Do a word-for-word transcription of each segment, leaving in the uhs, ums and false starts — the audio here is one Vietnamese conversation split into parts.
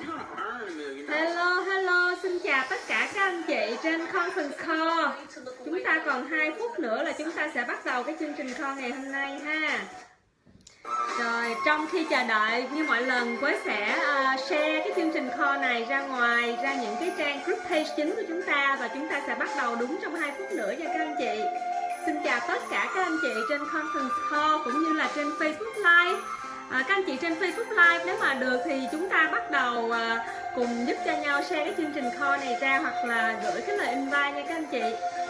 Hello, hello, xin chào tất cả các anh chị trên conference call. Chúng ta còn hai phút nữa là chúng ta sẽ bắt đầu cái chương trình call ngày hôm nay ha. Rồi, trong khi chờ đợi như mọi lần, Quế sẽ uh, share cái chương trình call này ra ngoài, ra những cái trang group page chính của chúng ta. Và chúng ta sẽ bắt đầu đúng trong hai phút nữa nha các anh chị. Xin chào tất cả các anh chị trên conference call cũng như là trên Facebook Live. À, các anh chị trên Facebook Live nếu mà được thì chúng ta bắt đầu à, cùng giúp cho nhau share cái chương trình call này ra, hoặc là gửi cái lời invite nha các anh chị.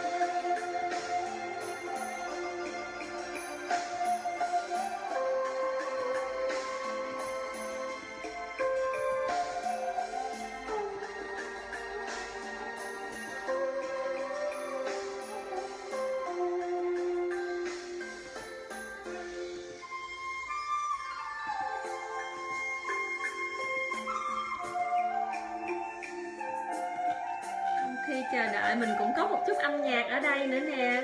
Chờ đợi mình cũng có một chút âm nhạc ở đây nữa nè.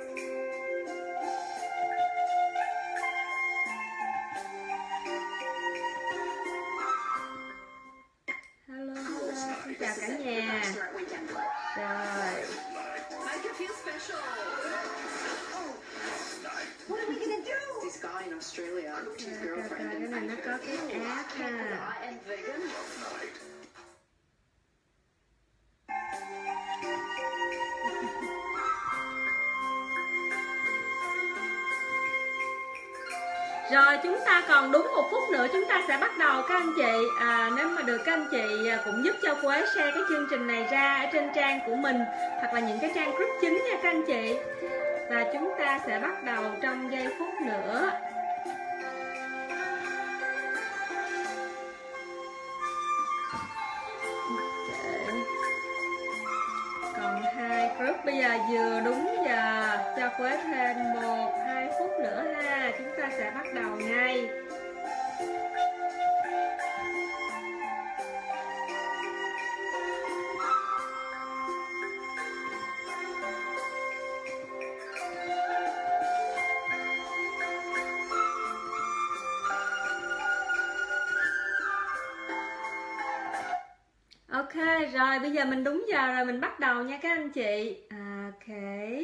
Hello, hello, xin chào cả nhà. Rồi. Cái này nó có cái app ha. Rồi chúng ta còn đúng một phút nữa chúng ta sẽ bắt đầu các anh chị. à, Nếu mà được các anh chị cũng giúp cho Quế share cái chương trình này ra ở trên trang của mình, hoặc là những cái trang group chính nha các anh chị. Và chúng ta sẽ bắt đầu trong giây phút nữa. Còn hai group, bây giờ vừa đúng giờ, cho Quế thêm một hai phút nữa ha. Chúng ta sẽ bắt đầu ngay. Ok, rồi bây giờ mình đúng giờ rồi, mình bắt đầu nha các anh chị. Ok.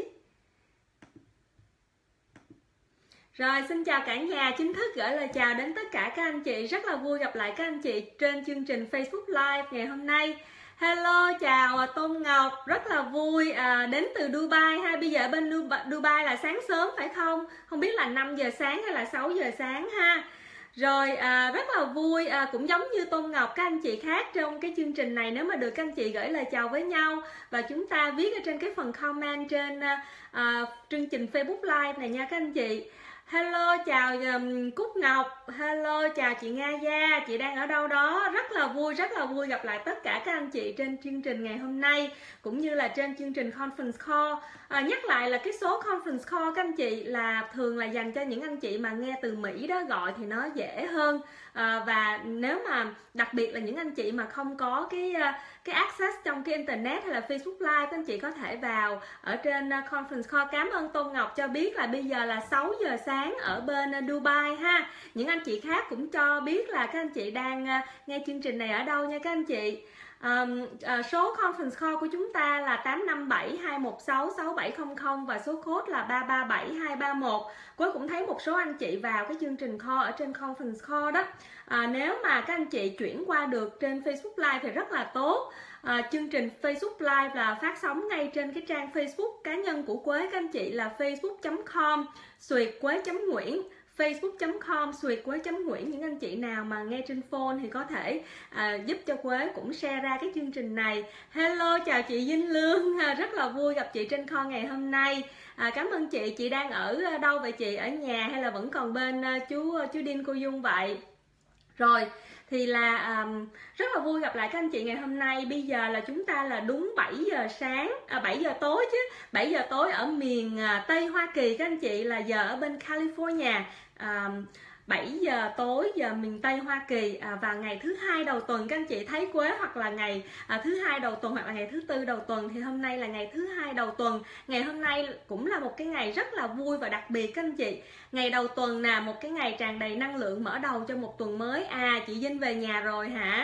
Rồi, xin chào cả nhà, chính thức gửi lời chào đến tất cả các anh chị. Rất là vui gặp lại các anh chị trên chương trình Facebook Live ngày hôm nay. Hello, chào Tôn Ngọc, rất là vui à, đến từ Dubai ha. Bây giờ ở bên Dubai là sáng sớm phải không? Không biết là năm giờ sáng hay là sáu giờ sáng ha. Rồi à, rất là vui, à, cũng giống như Tôn Ngọc, các anh chị khác trong cái chương trình này, nếu mà được các anh chị gửi lời chào với nhau và chúng ta viết ở trên cái phần comment trên à, chương trình Facebook Live này nha các anh chị. Hello, chào um, Cúc Ngọc, hello, chào chị Nga Gia, chị đang ở đâu đó. Rất là vui, rất là vui gặp lại tất cả các anh chị trên chương trình ngày hôm nay, cũng như là trên chương trình Conference Call. à, Nhắc lại là cái số Conference Call các anh chị là thường là dành cho những anh chị mà nghe từ Mỹ đó, gọi thì nó dễ hơn. à, Và nếu mà đặc biệt là những anh chị mà không có cái cái access trong cái internet hay là Facebook Live, các anh chị có thể vào ở trên Conference Call. Cảm ơn Tôn Ngọc cho biết là bây giờ là sáu giờ sáng ở bên Dubai ha. Những anh chị khác cũng cho biết là các anh chị đang nghe chương trình này ở đâu nha các anh chị. Um, uh, số conference call của chúng ta là tám năm bảy hai một sáu sáu bảy không không và số code là ba ba bảy hai ba một. Quế cũng thấy một số anh chị vào cái chương trình call ở trên conference call đó. À, nếu mà các anh chị chuyển qua được trên Facebook Live thì rất là tốt. À, chương trình Facebook Live là phát sóng ngay trên cái trang Facebook cá nhân của Quế các anh chị, là facebook chấm com xuyệt quế chấm nguyễn, facebook chấm com xuyệt quế chấm nguyễn. Những anh chị nào mà nghe trên phone thì có thể à, giúp cho Quế cũng share ra cái chương trình này. Hello, chào chị Vinh Lương, à, rất là vui gặp chị trên call ngày hôm nay. à, Cảm ơn chị. Chị đang ở đâu vậy chị? Ở nhà hay là vẫn còn bên uh, chú chú Đinh cô Dung vậy? Rồi thì là um, rất là vui gặp lại các anh chị ngày hôm nay. Bây giờ là chúng ta là đúng bảy giờ sáng, à, bảy giờ tối chứ, bảy giờ tối ở miền uh, Tây Hoa Kỳ các anh chị, là giờ ở bên California. um, bảy giờ tối giờ miền Tây Hoa Kỳ, à, và ngày thứ hai đầu tuần các anh chị thấy Quế, hoặc là ngày à, thứ hai đầu tuần hoặc là ngày thứ tư đầu tuần, thì hôm nay là ngày thứ hai đầu tuần. Ngày hôm nay cũng là một cái ngày rất là vui và đặc biệt các anh chị. Ngày đầu tuần nè, một cái ngày tràn đầy năng lượng mở đầu cho một tuần mới. À, chị Vinh về nhà rồi hả?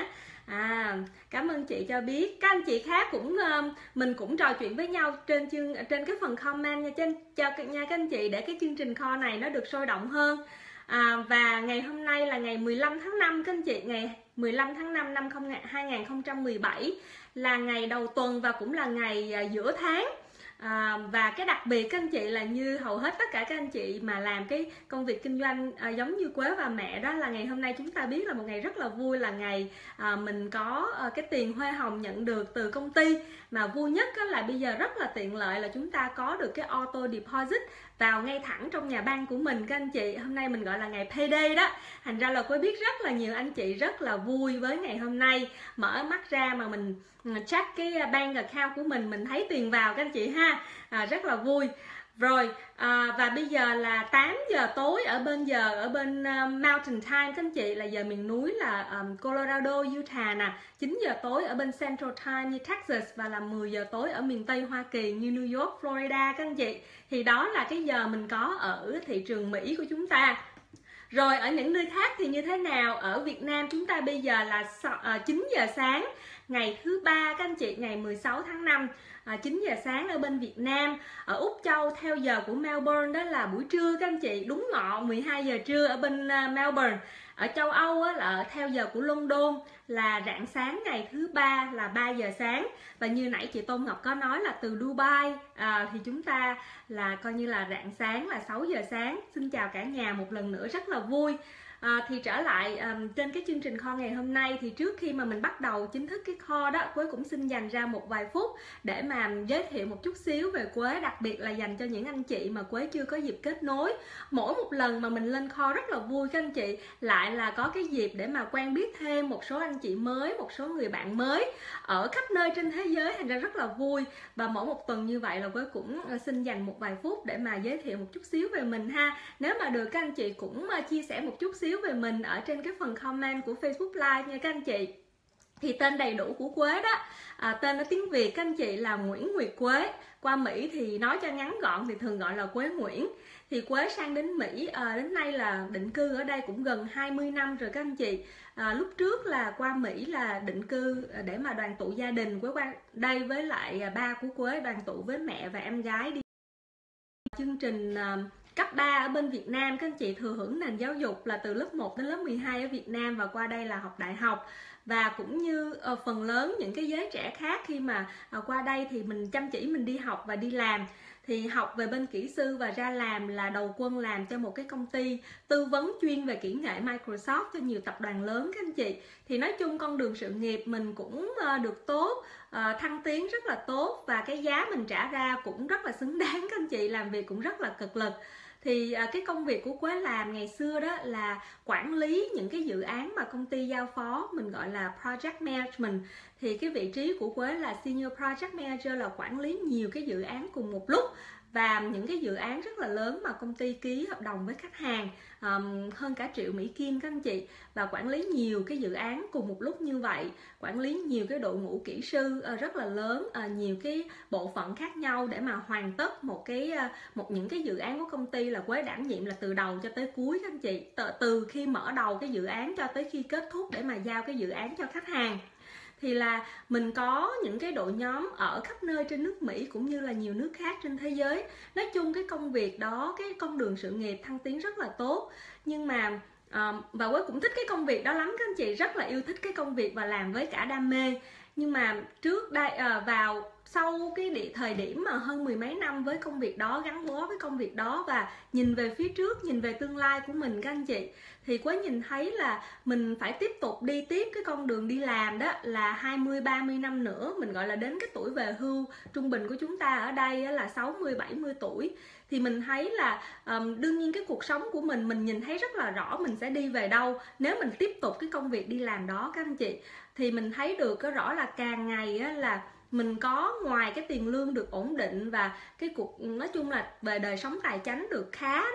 À, cảm ơn chị cho biết. Các anh chị khác cũng mình cũng trò chuyện với nhau trên chương trên cái phần comment nha, trên cho nha các anh chị, để cái chương trình call này nó được sôi động hơn. À, và ngày hôm nay là ngày mười lăm tháng năm các anh chị, ngày mười lăm tháng năm năm hai nghìn không trăm mười bảy là ngày đầu tuần và cũng là ngày giữa tháng. À, và cái đặc biệt các anh chị là như hầu hết tất cả các anh chị mà làm cái công việc kinh doanh à, giống như Quế và mẹ, đó là ngày hôm nay chúng ta biết là một ngày rất là vui, là ngày à, mình có à, cái tiền hoa hồng nhận được từ công ty. Mà vui nhất là bây giờ rất là tiện lợi là chúng ta có được cái auto deposit vào ngay thẳng trong nhà băng của mình các anh chị. Hôm nay mình gọi là ngày payday đó, thành ra là Quế biết rất là nhiều anh chị rất là vui với ngày hôm nay. Mở mắt ra mà mình check cái bank account của mình, mình thấy tiền vào các anh chị ha, à, rất là vui. Rồi à, và bây giờ là tám giờ tối ở bên giờ ở bên uh, Mountain Time các anh chị, là giờ miền núi là um, Colorado, Utah nè. Chín giờ tối ở bên Central Time như Texas, và là mười giờ tối ở miền Tây Hoa Kỳ như New York, Florida các anh chị. Thì đó là cái giờ mình có ở thị trường Mỹ của chúng ta. Rồi ở những nơi khác thì như thế nào? Ở Việt Nam chúng ta bây giờ là chín giờ sáng ngày thứ ba các anh chị, ngày mười sáu tháng năm, à, chín giờ sáng ở bên Việt Nam. Ở Úc Châu theo giờ của Melbourne đó là buổi trưa các anh chị, đúng ngọ mười hai giờ trưa ở bên uh, Melbourne. Ở châu Âu á, là theo giờ của London là rạng sáng ngày thứ ba là ba giờ sáng. Và như nãy chị Tôn Ngọc có nói là từ Dubai à, thì chúng ta là coi như là rạng sáng là sáu giờ sáng. Xin chào cả nhà một lần nữa, rất là vui. À, thì trở lại um, trên cái chương trình call ngày hôm nay, thì trước khi mà mình bắt đầu chính thức cái call đó, Quế cũng xin dành ra một vài phút để mà giới thiệu một chút xíu về Quế, đặc biệt là dành cho những anh chị mà Quế chưa có dịp kết nối. Mỗi một lần mà mình lên call rất là vui các anh chị, lại là có cái dịp để mà quen biết thêm một số anh chị mới, một số người bạn mới ở khắp nơi trên thế giới, thành ra rất là vui. Và mỗi một tuần như vậy là Quế cũng xin dành một vài phút để mà giới thiệu một chút xíu về mình ha. Nếu mà được các anh chị cũng chia sẻ một chút xíu về mình ở trên cái phần comment của Facebook Live nha các anh chị. Thì tên đầy đủ của Quế đó, à, tên ở tiếng Việt các anh chị là Nguyễn Nguyệt Quế. Qua Mỹ thì nói cho ngắn gọn thì thường gọi là Quế Nguyễn. Thì Quế sang đến Mỹ à, đến nay là định cư ở đây cũng gần hai mươi năm rồi các anh chị. À, lúc trước là qua Mỹ là định cư để mà đoàn tụ gia đình. Quế qua đây với lại ba của Quế, đoàn tụ với mẹ và em gái đi chương trình uh, cấp ba ở bên Việt Nam. Các anh chị thừa hưởng nền giáo dục là từ lớp một đến lớp mười hai ở Việt Nam, và qua đây là học đại học. Và cũng như uh, phần lớn những cái giới trẻ khác, khi mà uh, qua đây thì mình chăm chỉ mình đi học và đi làm. Thì học về bên kỹ sư và ra làm là đầu quân làm cho một cái công ty tư vấn chuyên về kỹ nghệ Microsoft cho nhiều tập đoàn lớn các anh chị. Thì nói chung con đường sự nghiệp mình cũng uh, được tốt, uh, thăng tiến rất là tốt, và cái giá mình trả ra cũng rất là xứng đáng các anh chị, làm việc cũng rất là cực lực. Thì à, cái công việc của Quế làm ngày xưa đó là quản lý những cái dự án mà công ty giao phó, mình gọi là Project Management. Thì cái vị trí của Quế là Senior Project Manager, là quản lý nhiều cái dự án cùng một lúc, và những cái dự án rất là lớn mà công ty ký hợp đồng với khách hàng um, hơn cả triệu Mỹ Kim các anh chị. Và quản lý nhiều cái dự án cùng một lúc như vậy, quản lý nhiều cái đội ngũ kỹ sư uh, rất là lớn, uh, nhiều cái bộ phận khác nhau để mà hoàn tất một cái uh, một những cái dự án của công ty. Là Quế đảm nhiệm là từ đầu cho tới cuối các anh chị, từ, từ khi mở đầu cái dự án cho tới khi kết thúc để mà giao cái dự án cho khách hàng. Thì là mình có những cái đội nhóm ở khắp nơi trên nước Mỹ cũng như là nhiều nước khác trên thế giới. Nói chung cái công việc đó, cái con đường sự nghiệp thăng tiến rất là tốt. Nhưng mà uh, và Quế cũng thích cái công việc đó lắm các anh chị, rất là yêu thích cái công việc và làm với cả đam mê. Nhưng mà trước đây uh, vào sau cái địa, thời điểm mà hơn mười mấy năm với công việc đó, gắn bó với công việc đó và nhìn về phía trước, nhìn về tương lai của mình các anh chị, thì Quế nhìn thấy là mình phải tiếp tục đi tiếp cái con đường đi làm đó là hai mươi ba mươi năm nữa. Mình gọi là đến cái tuổi về hưu trung bình của chúng ta ở đây là sáu mươi bảy mươi tuổi. Thì mình thấy là um, đương nhiên cái cuộc sống của mình, mình nhìn thấy rất là rõ mình sẽ đi về đâu nếu mình tiếp tục cái công việc đi làm đó các anh chị. Thì mình thấy được có rõ là càng ngày á, là mình có ngoài cái tiền lương được ổn định và cái cuộc nói chung là về đời sống tài chính được khá đó,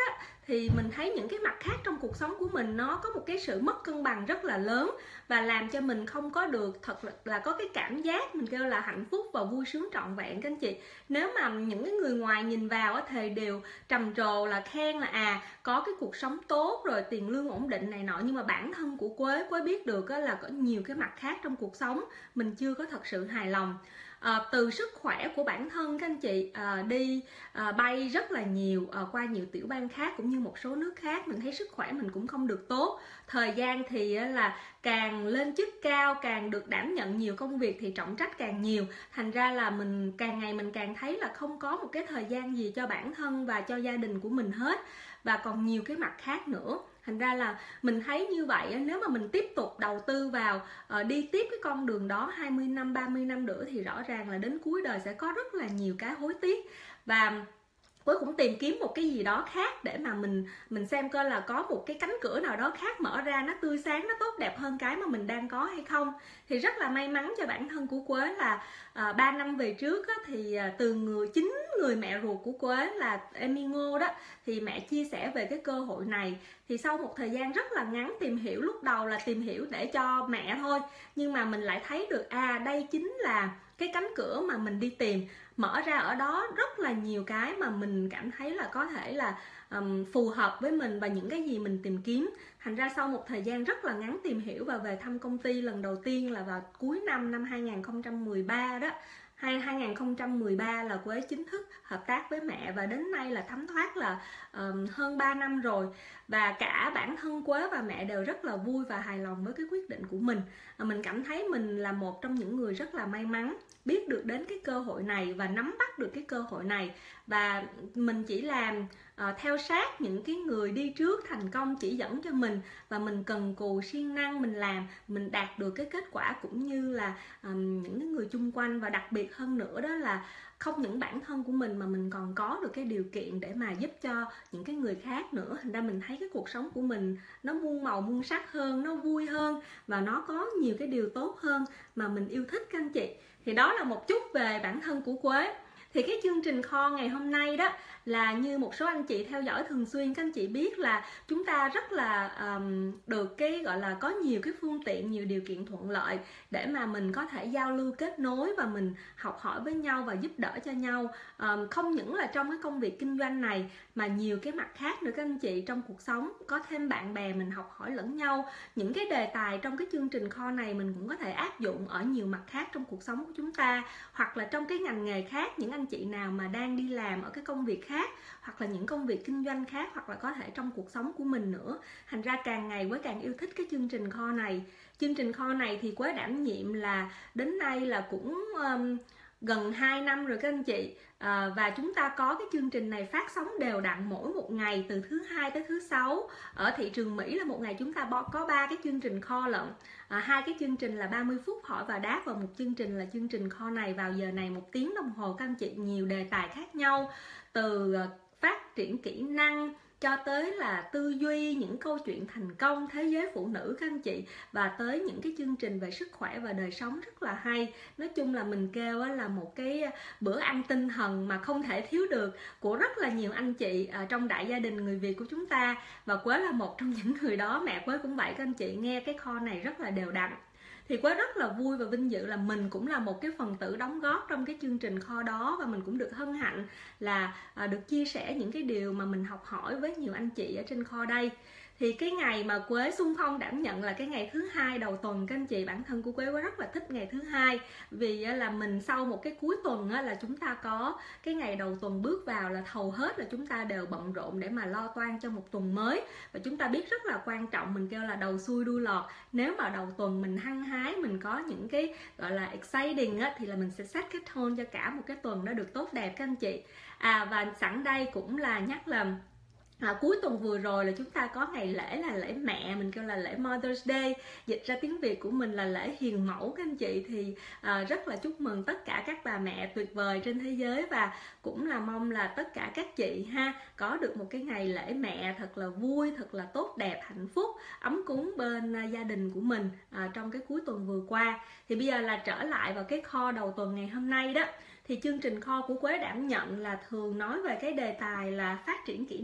thì mình thấy những cái mặt khác trong cuộc sống của mình nó có một cái sự mất cân bằng rất là lớn, và làm cho mình không có được thật là, là có cái cảm giác mình kêu là hạnh phúc và vui sướng trọn vẹn các anh chị. Nếu mà những cái người ngoài nhìn vào thì đều trầm trồ là khen là à có cái cuộc sống tốt rồi tiền lương ổn định này nọ, nhưng mà bản thân của Quế Quế biết được là có nhiều cái mặt khác trong cuộc sống mình chưa có thật sự hài lòng. À, từ sức khỏe của bản thân các anh chị, à, đi à, bay rất là nhiều, à, qua nhiều tiểu bang khác cũng như một số nước khác, mình thấy sức khỏe mình cũng không được tốt. Thời gian thì là càng lên chức cao, càng được đảm nhận nhiều công việc thì trọng trách càng nhiều, thành ra là mình càng ngày mình càng thấy là không có một cái thời gian gì cho bản thân và cho gia đình của mình hết, và còn nhiều cái mặt khác nữa. Thành ra là mình thấy như vậy, nếu mà mình tiếp tục đầu tư vào uh, đi tiếp cái con đường đó hai mươi năm, ba mươi năm nữa thì rõ ràng là đến cuối đời sẽ có rất là nhiều cái hối tiếc. Và Quế cũng tìm kiếm một cái gì đó khác để mà mình mình xem coi là có một cái cánh cửa nào đó khác mở ra, nó tươi sáng, nó tốt đẹp hơn cái mà mình đang có hay không. Thì rất là may mắn cho bản thân của Quế là à, ba năm về trước á, thì à, từ người chính người mẹ ruột của Quế là Amy Ngô đó, thì mẹ chia sẻ về cái cơ hội này. Thì sau một thời gian rất là ngắn tìm hiểu, lúc đầu là tìm hiểu để cho mẹ thôi, nhưng mà mình lại thấy được à đây chính là cái cánh cửa mà mình đi tìm, mở ra ở đó rất là nhiều cái mà mình cảm thấy là có thể là um, phù hợp với mình và những cái gì mình tìm kiếm. Thành ra sau một thời gian rất là ngắn tìm hiểu và về thăm công ty lần đầu tiên là vào cuối năm năm hai nghìn không trăm mười ba đó, hai nghìn không trăm mười ba là Quế chính thức hợp tác với mẹ, và đến nay là thấm thoát là um, hơn ba năm rồi. Và cả bản thân Quế và mẹ đều rất là vui và hài lòng với cái quyết định của mình. à, Mình cảm thấy mình là một trong những người rất là may mắn biết được đến cái cơ hội này và nắm bắt được cái cơ hội này. Và mình chỉ làm uh, theo sát những cái người đi trước thành công chỉ dẫn cho mình, và mình cần cù siêng năng mình làm, mình đạt được cái kết quả cũng như là um, những cái người chung quanh. Và đặc biệt hơn nữa đó là không những bản thân của mình mà mình còn có được cái điều kiện để mà giúp cho những cái người khác nữa. Thành ra mình thấy cái cuộc sống của mình nó muôn màu muôn sắc hơn, nó vui hơn và nó có nhiều cái điều tốt hơn mà mình yêu thích các anh chị. Thì đó là một chút về bản thân của Quế. Thì cái chương trình kho ngày hôm nay đó là như một số anh chị theo dõi thường xuyên, các anh chị biết là chúng ta rất là um, được cái gọi là có nhiều cái phương tiện, nhiều điều kiện thuận lợi để mà mình có thể giao lưu kết nối và mình học hỏi với nhau và giúp đỡ cho nhau. Um, không những là trong cái công việc kinh doanh này mà nhiều cái mặt khác nữa các anh chị, trong cuộc sống có thêm bạn bè mình học hỏi lẫn nhau. Những cái đề tài trong cái chương trình kho này mình cũng có thể áp dụng ở nhiều mặt khác trong cuộc sống của chúng ta, hoặc là trong cái ngành nghề khác, những anh chị nào mà đang đi làm ở cái công việc khác, hoặc là những công việc kinh doanh khác, hoặc là có thể trong cuộc sống của mình nữa. Thành ra càng ngày Quế càng yêu thích cái chương trình kho này. Chương trình kho này thì Quế đảm nhiệm là đến nay là cũng um, gần hai năm rồi các anh chị. À, và chúng ta có cái chương trình này phát sóng đều đặn mỗi một ngày từ thứ hai tới thứ sáu. Ở thị trường Mỹ là một ngày chúng ta có ba cái chương trình kho lận. À, hai cái chương trình là ba mươi phút hỏi và đáp, và một chương trình là chương trình kho này vào giờ này một tiếng đồng hồ các anh chị. Nhiều đề tài khác nhau, từ phát triển kỹ năng cho tới là tư duy, những câu chuyện thành công, thế giới phụ nữ các anh chị, và tới những cái chương trình về sức khỏe và đời sống rất là hay. Nói chung là mình kêu là một cái bữa ăn tinh thần mà không thể thiếu được của rất là nhiều anh chị trong đại gia đình người Việt của chúng ta, và Quế là một trong những người đó. Mẹ Quế cũng vậy các anh chị, nghe cái kho này rất là đều đặn. Thì Quế rất là vui và vinh dự là mình cũng là một cái phần tử đóng góp trong cái chương trình kho đó, và mình cũng được hân hạnh là à, được chia sẻ những cái điều mà mình học hỏi với nhiều anh chị ở trên kho đây. Thì cái ngày mà Quế xung phong đảm nhận là cái ngày thứ hai đầu tuần các anh chị. Bản thân của Quế Quế rất là thích ngày thứ hai, vì là mình sau một cái cuối tuần là chúng ta có cái ngày đầu tuần bước vào là hầu hết là chúng ta đều bận rộn để mà lo toan cho một tuần mới. Và chúng ta biết rất là quan trọng, mình kêu là đầu xuôi đuôi lọt. Nếu mà đầu tuần mình hăng hái, mình có những cái gọi là exciting á, thì là mình sẽ set cái tone cho cả một cái tuần nó được tốt đẹp các anh chị. À, và sẵn đây cũng là nhắc là À, cuối tuần vừa rồi là chúng ta có ngày lễ là lễ mẹ, mình kêu là lễ Mother's Day, dịch ra tiếng Việt của mình là lễ hiền mẫu các anh chị. Thì à, rất là chúc mừng tất cả các bà mẹ tuyệt vời trên thế giới, và cũng là mong là tất cả các chị ha có được một cái ngày lễ mẹ thật là vui, thật là tốt đẹp, hạnh phúc, ấm cúng bên à, gia đình của mình à, trong cái cuối tuần vừa qua. Thì bây giờ là trở lại vào cái kho đầu tuần ngày hôm nay đó. Thì chương trình kho của Quế đảm nhận là thường nói về cái đề tài là phát triển kỹ năng các anh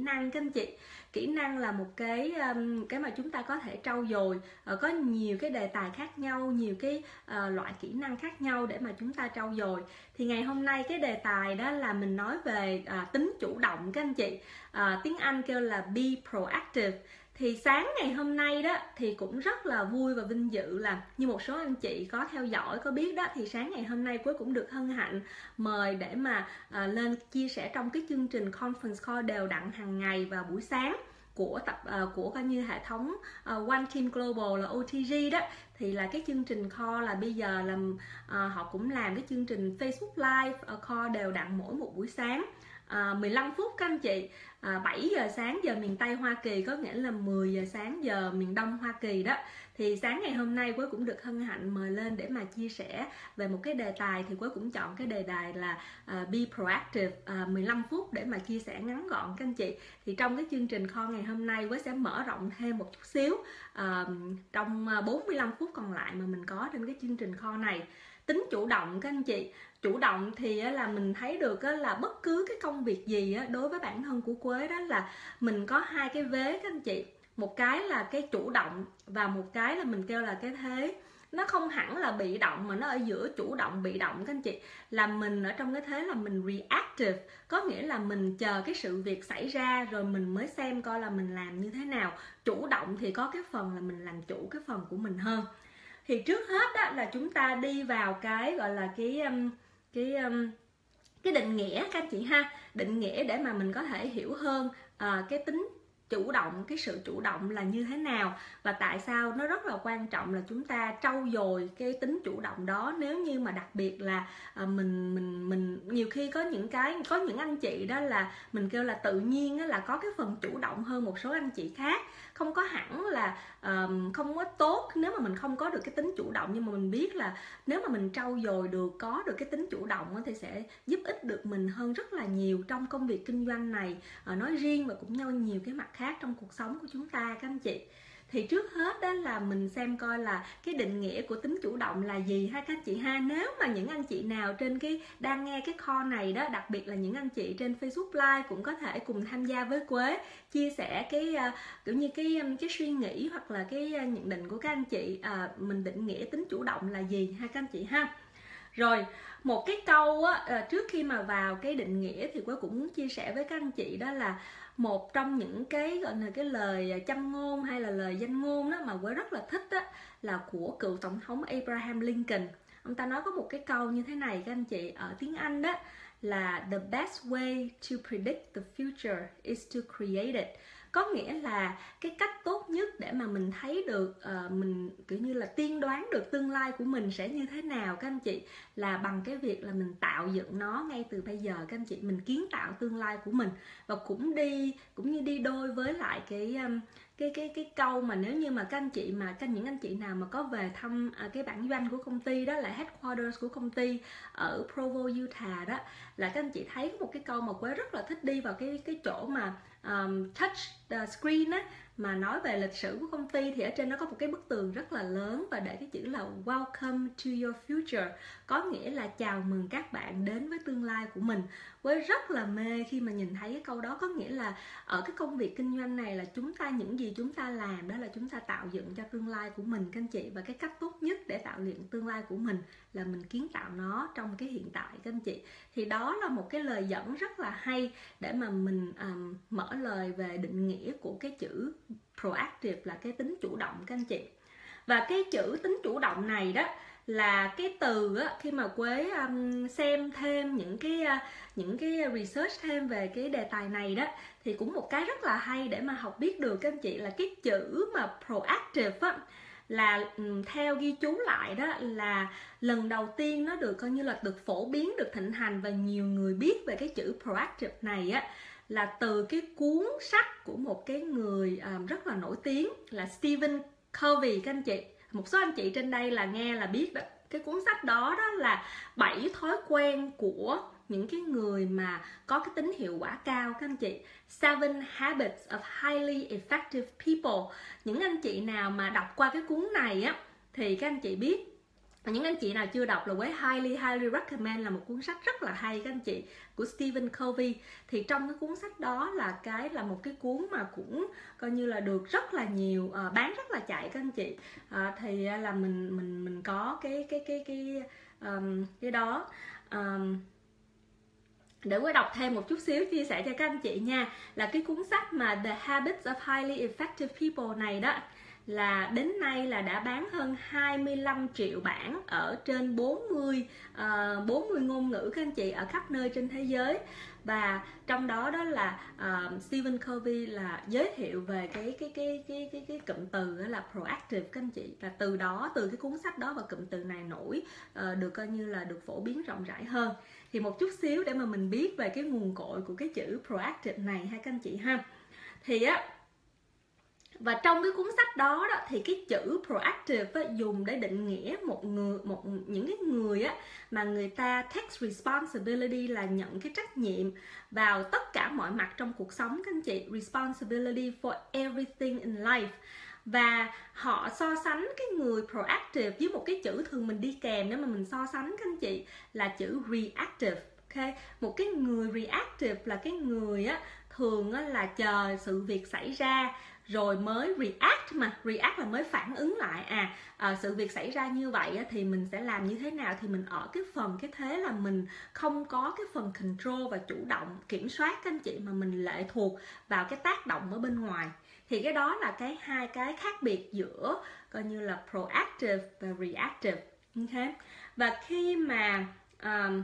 anh chị. Kỹ năng là một cái um, cái mà chúng ta có thể trau dồi, uh, có nhiều cái đề tài khác nhau, nhiều cái uh, loại kỹ năng khác nhau để mà chúng ta trau dồi. Thì ngày hôm nay cái đề tài đó là mình nói về uh, tính chủ động các anh chị. Uh, tiếng Anh kêu là be proactive. Thì sáng ngày hôm nay đó thì cũng rất là vui và vinh dự là như một số anh chị có theo dõi, có biết đó, thì sáng ngày hôm nay Quế cũng được hân hạnh mời để mà à, lên chia sẻ trong cái chương trình conference call đều đặn hàng ngày vào buổi sáng của tập uh, của coi như hệ thống uh, One Team Global là O T G đó. Thì là cái chương trình call là bây giờ là uh, họ cũng làm cái chương trình Facebook Live uh, call đều đặn mỗi một buổi sáng À, mười lăm phút các anh chị, à, bảy giờ sáng giờ miền Tây Hoa Kỳ, có nghĩa là mười giờ sáng giờ miền Đông Hoa Kỳ đó. Thì sáng ngày hôm nay Quế cũng được hân hạnh mời lên để mà chia sẻ về một cái đề tài. Thì Quế cũng chọn cái đề tài là uh, be proactive, uh, mười lăm phút để mà chia sẻ ngắn gọn các anh chị. Thì trong cái chương trình call ngày hôm nay Quế sẽ mở rộng thêm một chút xíu uh, trong bốn mươi lăm phút còn lại mà mình có trên cái chương trình call này. Tính chủ động các anh chị. Chủ động thì là mình thấy được là bất cứ cái công việc gì đối với bản thân của Quế đó là mình có hai cái vế các anh chị. Một cái là cái chủ động và một cái là mình kêu là cái thế. Nó không hẳn là bị động mà nó ở giữa chủ động bị động các anh chị. Là mình ở trong cái thế là mình reactive, có nghĩa là mình chờ cái sự việc xảy ra rồi mình mới xem coi là mình làm như thế nào. Chủ động thì có cái phần là mình làm chủ cái phần của mình hơn. Thì trước hết đó là chúng ta đi vào cái gọi là cái um, cái um, cái định nghĩa các anh chị ha. Định nghĩa để mà mình có thể hiểu hơn uh, cái tính chủ động, cái sự chủ động là như thế nào và tại sao nó rất là quan trọng là chúng ta trau dồi cái tính chủ động đó. Nếu như mà đặc biệt là uh, mình mình mình nhiều khi có những cái có những anh chị đó là mình kêu là tự nhiên là có cái phần chủ động hơn một số anh chị khác. Không có hẳn là um, không có tốt nếu mà mình không có được cái tính chủ động, nhưng mà mình biết là nếu mà mình trau dồi được, có được cái tính chủ động thì sẽ giúp ích được mình hơn rất là nhiều trong công việc kinh doanh này uh, nói riêng và cũng như nhiều cái mặt khác trong cuộc sống của chúng ta các anh chị. Thì trước hết đó là mình xem coi là cái định nghĩa của tính chủ động là gì ha các anh chị ha. Nếu mà những anh chị nào trên cái đang nghe cái call này đó, đặc biệt là những anh chị trên Facebook Live cũng có thể cùng tham gia với Quế, chia sẻ cái uh, kiểu như cái cái suy nghĩ hoặc là cái uh, nhận định của các anh chị, uh, mình định nghĩa tính chủ động là gì ha các anh chị ha. Rồi một cái câu á, uh, trước khi mà vào cái định nghĩa thì Quế cũng chia sẻ với các anh chị đó là một trong những cái gọi là cái lời châm ngôn hay là lời danh ngôn đó mà Quế rất là thích đó, là của cựu tổng thống Abraham Lincoln. Ông ta nói có một cái câu như thế này các anh chị, ở tiếng Anh đó là the best way to predict the future is to create it. Có nghĩa là cái cách tốt nhất để mà mình thấy được, uh, mình kiểu như là tiên đoán được tương lai của mình sẽ như thế nào các anh chị, là bằng cái việc là mình tạo dựng nó ngay từ bây giờ các anh chị. Mình kiến tạo tương lai của mình. Và cũng đi cũng như đi đôi với lại cái um, cái cái cái câu mà nếu như mà các anh chị mà các những anh chị nào mà có về thăm uh, cái bản doanh của công ty đó, là headquarters của công ty ở Provo, Utah đó, là các anh chị thấy một cái câu mà Quế rất là thích đi vào cái cái chỗ mà um, touch the screen á, mà nói về lịch sử của công ty. Thì ở trên nó có một cái bức tường rất là lớn và để cái chữ là welcome to your future, có nghĩa là chào mừng các bạn đến với tương lai của mình. Quế rất là mê khi mà nhìn thấy cái câu đó. Có nghĩa là ở cái công việc kinh doanh này là chúng ta, những gì chúng ta làm đó là chúng ta tạo dựng cho tương lai của mình các anh chị. Và cái cách tốt nhất để tạo dựng tương lai của mình là mình kiến tạo nó trong cái hiện tại các anh chị. Thì đó là một cái lời dẫn rất là hay để mà mình um, mở lời về định nghĩa của cái chữ proactive, là cái tính chủ động các anh chị. Và cái chữ tính chủ động này đó là cái từ á, khi mà Quế um, xem thêm những cái uh, những cái research thêm về cái đề tài này đó, thì cũng một cái rất là hay để mà học biết được các anh chị, là cái chữ mà proactive á, là um, theo ghi chú lại đó là lần đầu tiên nó được coi như là được phổ biến, được thịnh hành và nhiều người biết về cái chữ proactive này á, là từ cái cuốn sách của một cái người um, rất là nổi tiếng là Stephen Covey các anh chị. Một số anh chị trên đây là nghe là biết đó. Cái cuốn sách đó đó là bảy thói quen của những cái người mà có cái tính hiệu quả cao các anh chị. Seven Habits of Highly Effective People. Những anh chị nào mà đọc qua cái cuốn này á thì các anh chị biết Và những anh chị nào chưa đọc là Quế highly highly recommend, là một cuốn sách rất là hay các anh chị, của Stephen Covey. Thì trong cái cuốn sách đó là cái là một cái cuốn mà cũng coi như là được rất là nhiều, uh, bán rất là chạy các anh chị. Uh, thì là mình mình mình có cái cái cái cái um, cái đó. Um, để Quế đọc thêm một chút xíu chia sẻ cho các anh chị nha, là cái cuốn sách mà The Habits of Highly Effective People này đó, là đến nay là đã bán hơn hai mươi lăm triệu bản ở trên bốn mươi, uh, bốn mươi ngôn ngữ các anh chị, ở khắp nơi trên thế giới. Và trong đó đó là uh, Stephen Covey là giới thiệu về cái cái cái cái cái cái cụm từ đó là proactive các anh chị. Và từ đó, từ cái cuốn sách đó và cụm từ này nổi uh, được coi như là được phổ biến rộng rãi hơn. Thì một chút xíu để mà mình biết về cái nguồn cội của cái chữ proactive này ha các anh chị ha. Thì á, và trong cái cuốn sách đó đó thì cái chữ proactive á, dùng để định nghĩa một người, một những cái người á mà người ta take responsibility, là nhận cái trách nhiệm vào tất cả mọi mặt trong cuộc sống các anh chị, responsibility for everything in life. Và họ so sánh cái người proactive với một cái chữ thường mình đi kèm để mà mình so sánh các anh chị, là chữ reactive. Ok, một cái người reactive là cái người á thường á là chờ sự việc xảy ra rồi mới react, mà react là mới phản ứng lại. À, à sự việc xảy ra như vậy á, thì mình sẽ làm như thế nào, thì mình ở cái phần cái thế là mình không có cái phần control và chủ động kiểm soát các anh chị, mà mình lệ thuộc vào cái tác động ở bên ngoài. Thì cái đó là cái hai cái khác biệt giữa coi như là proactive và reactive. Ok, và khi mà um,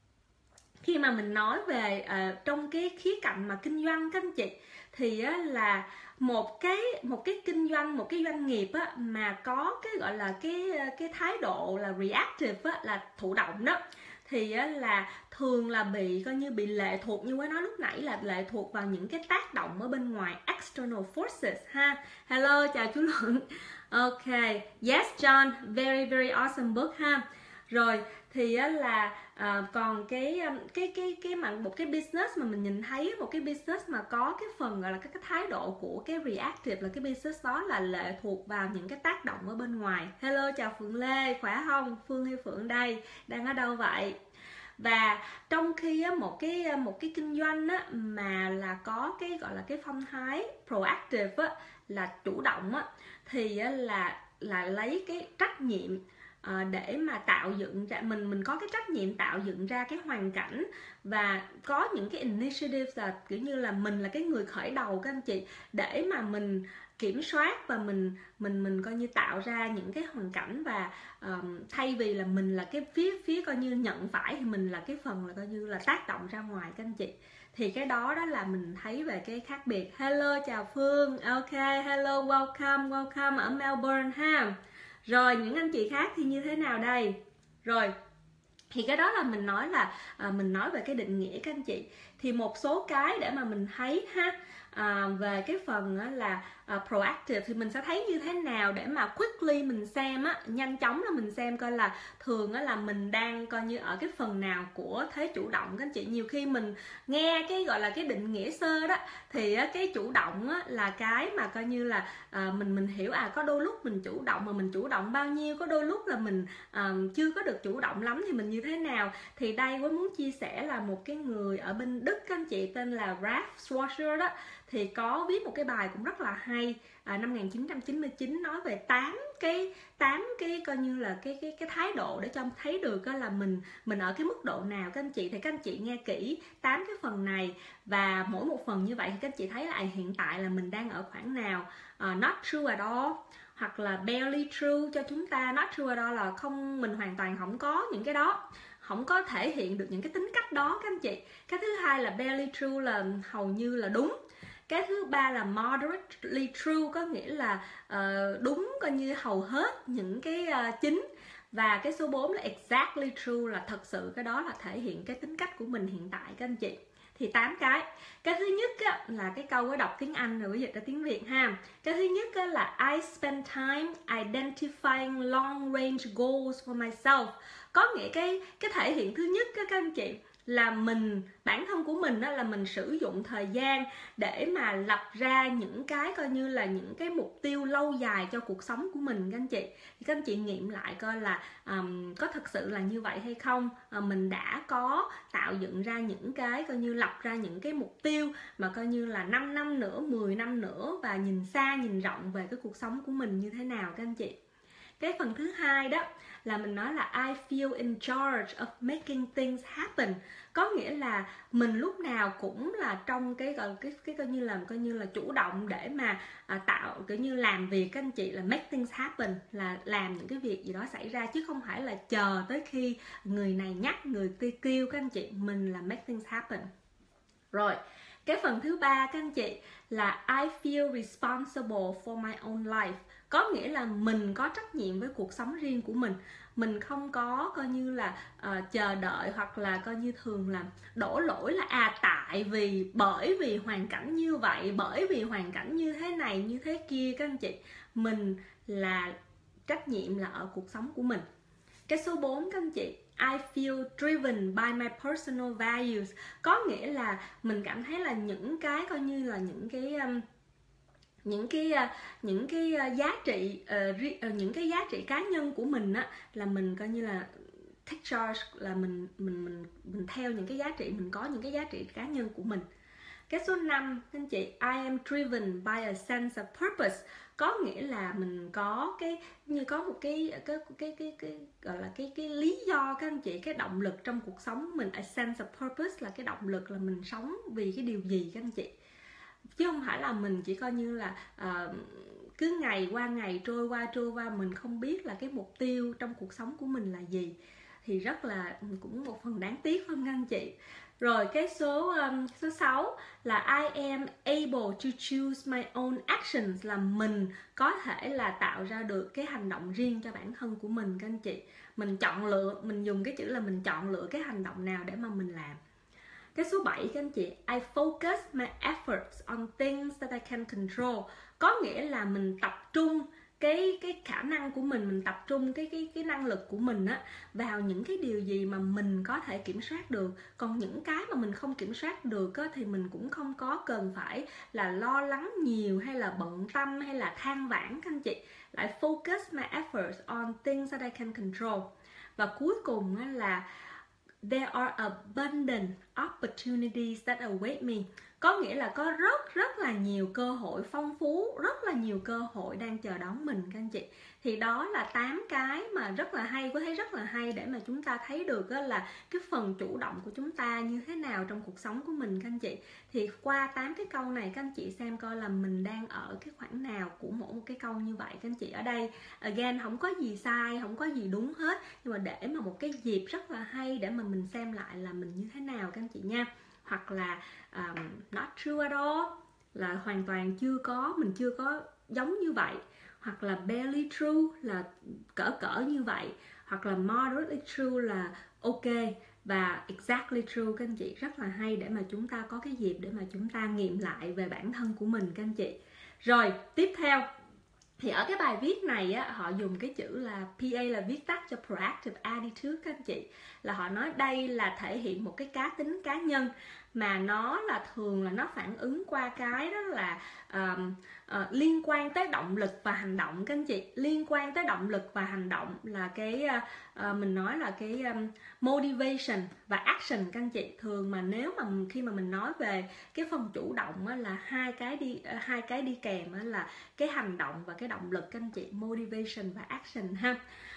khi mà mình nói về uh, trong cái khía cạnh mà kinh doanh các anh chị, thì uh, là một cái một cái kinh doanh, một cái doanh nghiệp á, mà có cái gọi là cái cái thái độ là reactive á, là thụ động đó, thì á, là thường là bị coi như bị lệ thuộc, như mới nói lúc nãy, là lệ thuộc vào những cái tác động ở bên ngoài, external forces ha. Hello, chào chú Luận. Ok, yes John, very very awesome book ha. Rồi thì á, là à, còn cái cái cái cái mà một cái business mà mình nhìn thấy, một cái business mà có cái phần gọi là cái, cái thái độ của cái reactive, là cái business đó là lệ thuộc vào những cái tác động ở bên ngoài. Hello, chào Phượng Lê, khỏe không? Phương hay Phượng đây, đang ở đâu vậy? Và trong khi á, một cái một cái kinh doanh á, mà là có cái gọi là cái phong thái proactive á, là chủ động á, thì á, là là lấy cái trách nhiệm À, để mà tạo dựng ra mình mình có cái trách nhiệm tạo dựng ra cái hoàn cảnh, và có những cái initiative là kiểu như là mình là cái người khởi đầu các anh chị, để mà mình kiểm soát và mình mình mình coi như tạo ra những cái hoàn cảnh. Và um, thay vì là mình là cái phía phía coi như nhận phải, thì mình là cái phần là coi như là tác động ra ngoài các anh chị. Thì cái đó đó là mình thấy về cái khác biệt. Hello, chào Phương. Ok, hello, welcome welcome ở Melbourne ha. Rồi những anh chị khác thì như thế nào đây? Rồi thì cái đó là mình nói là à, mình nói về cái định nghĩa các anh chị. Thì một số cái để mà mình thấy ha, à, về cái phần á, là à, proactive, thì mình sẽ thấy như thế nào để mà quickly mình xem á, nhanh chóng là mình xem coi là thường á, là mình đang coi như ở cái phần nào của thế chủ động các anh chị. Nhiều khi mình nghe cái gọi là cái định nghĩa sơ đó, thì á, cái chủ động á, là cái mà coi như là à, mình mình hiểu à có đôi lúc mình chủ động, mà mình chủ động bao nhiêu, có đôi lúc là mình à, chưa có được chủ động lắm, thì mình như thế nào. Thì đây có muốn chia sẻ là một cái người ở bên Đức các anh chị, tên là Ralph Schwarzer đó, thì có viết một cái bài cũng rất là hay à, năm một nghìn chín trăm chín mươi chín, nói về tám cái tám cái coi như là cái cái cái thái độ để cho thấy được đó là mình mình ở cái mức độ nào các anh chị. Thì các anh chị nghe kỹ tám cái phần này, và mỗi một phần như vậy thì các anh chị thấy là hiện tại là mình đang ở khoảng nào. uh, not true at all, hoặc là barely true cho chúng ta. Not true at all là không, mình hoàn toàn không có những cái đó, không có thể hiện được những cái tính cách đó các anh chị. Cái thứ hai là barely true, là hầu như là đúng. Cái thứ ba là moderately true, có nghĩa là uh, đúng coi như hầu hết những cái uh, chính. Và cái số bốn là exactly true, là thật sự cái đó là thể hiện cái tính cách của mình hiện tại các anh chị. Thì tám cái. Cái thứ nhất á, là cái câu có đọc tiếng Anh rồi, dịch ra tiếng Việt ha. Cái thứ nhất á, là I spend time identifying long range goals for myself. Có nghĩa cái cái thể hiện thứ nhất á, các anh chị, là mình, bản thân của mình đó là mình sử dụng thời gian để mà lập ra những cái coi như là những cái mục tiêu lâu dài cho cuộc sống của mình các anh chị. Thì các anh chị nghiệm lại coi là um, có thật sự là như vậy hay không. uh, mình đã có tạo dựng ra những cái coi như lập ra những cái mục tiêu mà coi như là năm năm nữa, mười năm nữa, và nhìn xa nhìn rộng về cái cuộc sống của mình như thế nào các anh chị. Cái phần thứ hai đó là mình nói là I feel in charge of making things happen, có nghĩa là mình lúc nào cũng là trong cái gọi cái cái coi như là coi như là chủ động để mà à, tạo kiểu như làm việc các anh chị, là make things happen, là làm những cái việc gì đó xảy ra, chứ không phải là chờ tới khi người này nhắc người kia kêu các anh chị. Mình là make things happen. Rồi cái phần thứ ba các anh chị là I feel responsible for my own life, có nghĩa là mình có trách nhiệm với cuộc sống riêng của mình. Mình không có coi như là uh, chờ đợi hoặc là coi như thường là đổ lỗi là à tại vì bởi vì hoàn cảnh như vậy, bởi vì hoàn cảnh như thế này như thế kia các anh chị. Mình là trách nhiệm là ở cuộc sống của mình. Cái số bốn các anh chị, I feel driven by my personal values, có nghĩa là mình cảm thấy là những cái coi như là những cái um, những cái những cái giá trị uh, những cái giá trị cá nhân của mình á, là mình coi như là take charge, là mình mình mình mình theo những cái giá trị, mình có những cái giá trị cá nhân của mình. Cái số năm các anh chị, I am driven by a sense of purpose, có nghĩa là mình có cái như có một cái cái cái cái, cái gọi là cái cái lý do các anh chị, cái động lực trong cuộc sống mình. A sense of purpose là cái động lực, là mình sống vì cái điều gì các anh chị, chứ không phải là mình chỉ coi như là uh, cứ ngày qua ngày trôi qua trôi qua mình không biết là cái mục tiêu trong cuộc sống của mình là gì, thì rất là cũng một phần đáng tiếc không anh chị. Rồi cái số um, số sáu là I am able to choose my own actions, là mình có thể là tạo ra được cái hành động riêng cho bản thân của mình các anh chị. Mình chọn lựa, mình dùng cái chữ là mình chọn lựa cái hành động nào để mà mình làm. Cái số bảy các anh chị, I focus my efforts on things that I can control, có nghĩa là mình tập trung cái cái khả năng của mình, mình tập trung cái cái cái năng lực của mình á vào những cái điều gì mà mình có thể kiểm soát được. Còn những cái mà mình không kiểm soát được á, thì mình cũng không có cần phải là lo lắng nhiều hay là bận tâm hay là than vãn các anh chị. Lại focus my efforts on things that I can control. Và cuối cùng á là there are abundant opportunities that await me, có nghĩa là có rất rất là nhiều cơ hội phong phú, rất là nhiều cơ hội đang chờ đón mình các anh chị. Thì đó là tám cái mà rất là hay, có thấy rất là hay để mà chúng ta thấy được là cái phần chủ động của chúng ta như thế nào trong cuộc sống của mình các anh chị. Thì qua tám cái câu này các anh chị xem coi là mình đang ở cái khoảng nào của mỗi một cái câu như vậy các anh chị. Ở đây again không có gì sai, không có gì đúng hết, nhưng mà để mà một cái dịp rất là hay để mà mình xem lại là mình như thế nào các anh chị nha. Hoặc là um, not true at all, là hoàn toàn chưa có, mình chưa có giống như vậy. Hoặc là barely true, là cỡ cỡ như vậy. Hoặc là moderately true, là ok. Và exactly true các anh chị, rất là hay để mà chúng ta có cái dịp để mà chúng ta nghiệm lại về bản thân của mình các anh chị. Rồi tiếp theo thì ở cái bài viết này á, họ dùng cái chữ là pê a là viết tắt cho proactive attitude các anh chị, là họ nói đây là thể hiện một cái cá tính cá nhân mà nó là thường là nó phản ứng qua cái đó là uh, uh, liên quan tới động lực và hành động các anh chị. Liên quan tới động lực và hành động là cái uh, uh, mình nói là cái um, motivation và action các anh chị. Thường mà nếu mà khi mà mình nói về cái phần chủ động á, là hai cái đi uh, hai cái đi kèm á, là cái hành động và cái động lực các anh chị, motivation và action ha.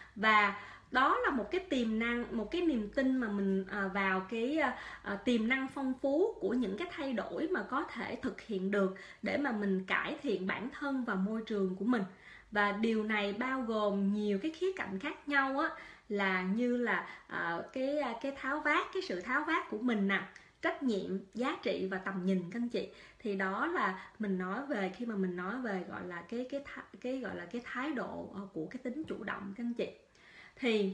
Và đó là một cái tiềm năng, một cái niềm tin mà mình à, vào cái à, tiềm năng phong phú của những cái thay đổi mà có thể thực hiện được để mà mình cải thiện bản thân và môi trường của mình. Và điều này bao gồm nhiều cái khía cạnh khác nhau á, là như là à, cái cái tháo vát, cái sự tháo vát của mình nè, trách nhiệm, giá trị và tầm nhìn các anh chị. Thì đó là mình nói về, khi mà mình nói về gọi là cái cái cái, cái gọi là cái thái độ của cái tính chủ động các anh chị. Thì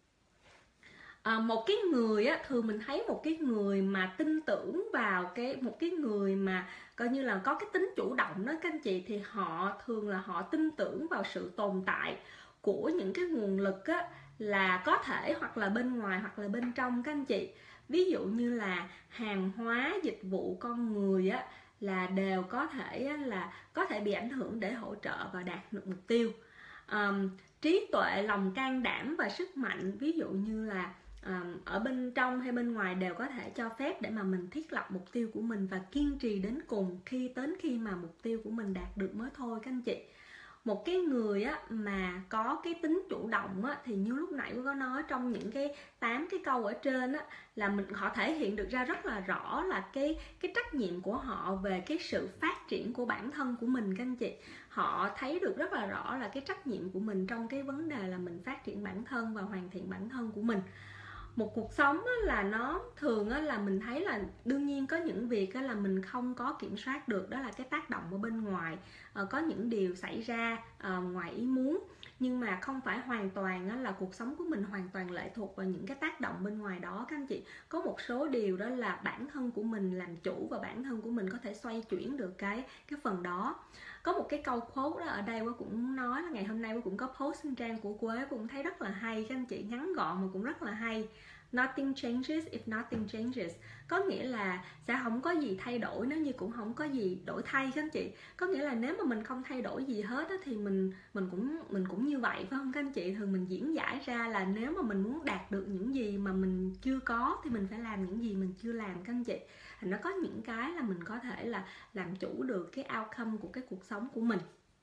à, một cái người á, thường mình thấy một cái người mà tin tưởng vào cái một cái người mà coi như là có cái tính chủ động đó các anh chị, thì họ thường là họ tin tưởng vào sự tồn tại của những cái nguồn lực á, là có thể hoặc là bên ngoài hoặc là bên trong các anh chị. Ví dụ như là hàng hóa, dịch vụ, con người á, là đều có thể là có thể bị ảnh hưởng để hỗ trợ và đạt được mục tiêu. um, Trí tuệ, lòng can đảm và sức mạnh, ví dụ như là um, ở bên trong hay bên ngoài đều có thể cho phép để mà mình thiết lập mục tiêu của mình và kiên trì đến cùng khi đến khi mà mục tiêu của mình đạt được mới thôi các anh chị. Một cái người á, mà có cái tính chủ động á, thì như lúc nãy tôi có nói trong những cái tám cái câu ở trên á, là mình họ thể hiện được ra rất là rõ là cái cái trách nhiệm của họ về cái sự phát triển của bản thân của mình các anh chị. Họ thấy được rất là rõ là cái trách nhiệm của mình trong cái vấn đề là mình phát triển bản thân và hoàn thiện bản thân của mình. Một cuộc sống á, là nó thường á, là mình thấy là đương nhiên có những việc á, là mình không có kiểm soát được, đó là cái tác động ở bên ngoài. à, có những điều xảy ra à, ngoài ý muốn, nhưng mà không phải hoàn toàn á, là cuộc sống của mình hoàn toàn lệ thuộc vào những cái tác động bên ngoài đó các anh chị. Có một số điều đó là bản thân của mình làm chủ và bản thân của mình có thể xoay chuyển được cái cái phần đó. Có một cái câu quote đó ở đây Quế cũng nói là ngày hôm nay Quế cũng có post trên trang của Quế, cũng thấy rất là hay các anh chị, ngắn gọn mà cũng rất là hay. Nothing changes if nothing changes. Có nghĩa là sẽ không có gì thay đổi nếu như cũng không có gì đổi thay các anh chị. Có nghĩa là nếu mà mình không thay đổi gì hết á, thì mình mình cũng mình cũng như vậy phải không các anh chị? Thường mình diễn giải ra là nếu mà mình muốn đạt được những gì mà mình chưa có thì mình phải làm những gì mình chưa làm các anh chị. Thì nó có những cái là mình có thể là làm chủ được cái outcome của cái cuộc sống của mình.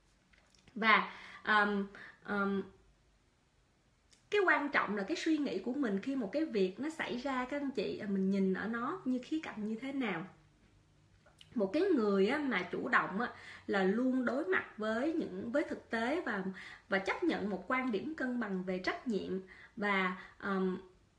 Và um, um, cái quan trọng là cái suy nghĩ của mình khi một cái việc nó xảy ra các anh chị, mình nhìn ở nó như khía cạnh như thế nào. Một cái người á, mà chủ động á, là luôn đối mặt với những với thực tế và và chấp nhận một quan điểm cân bằng về trách nhiệm, và um,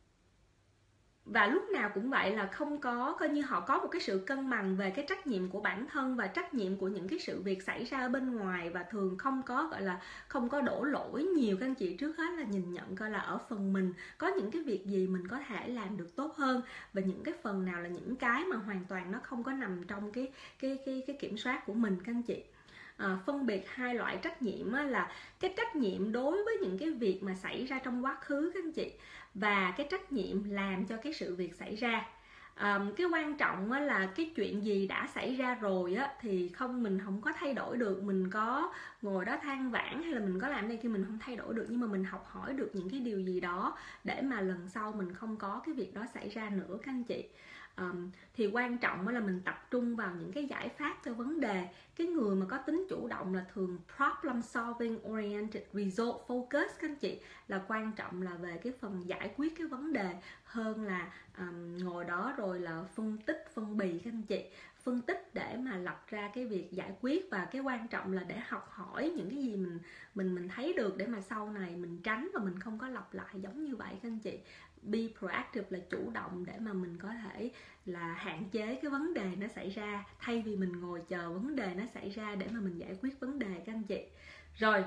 và lúc nào cũng vậy, là không có coi như họ có một cái sự cân bằng về cái trách nhiệm của bản thân và trách nhiệm của những cái sự việc xảy ra ở bên ngoài, và thường không có gọi là không có đổ lỗi nhiều các anh chị. Trước hết là nhìn nhận coi là ở phần mình có những cái việc gì mình có thể làm được tốt hơn, và những cái phần nào là những cái mà hoàn toàn nó không có nằm trong cái cái cái cái kiểm soát của mình các anh chị. À, phân biệt hai loại trách nhiệm á, là cái trách nhiệm đối với những cái việc mà xảy ra trong quá khứ các anh chị, và cái trách nhiệm làm cho cái sự việc xảy ra. À, cái quan trọng á, là cái chuyện gì đã xảy ra rồi á, thì không mình không có thay đổi được. Mình có ngồi đó than vãn hay là mình có làm đây kia mình không thay đổi được, nhưng mà mình học hỏi được những cái điều gì đó để mà lần sau mình không có cái việc đó xảy ra nữa các anh chị. Um, thì quan trọng là mình tập trung vào những cái giải pháp cho vấn đề. Cái người mà có tính chủ động là thường problem solving oriented, result focus các anh chị, là quan trọng là về cái phần giải quyết cái vấn đề hơn là um, ngồi đó rồi là phân tích phân bì các anh chị. Phân tích để mà lập ra cái việc giải quyết, và cái quan trọng là để học hỏi những cái gì mình mình mình thấy được để mà sau này mình tránh và mình không có lặp lại giống như vậy các anh chị. Be proactive là chủ động để mà mình có thể là hạn chế cái vấn đề nó xảy ra, thay vì mình ngồi chờ vấn đề nó xảy ra để mà mình giải quyết vấn đề các anh chị. Rồi,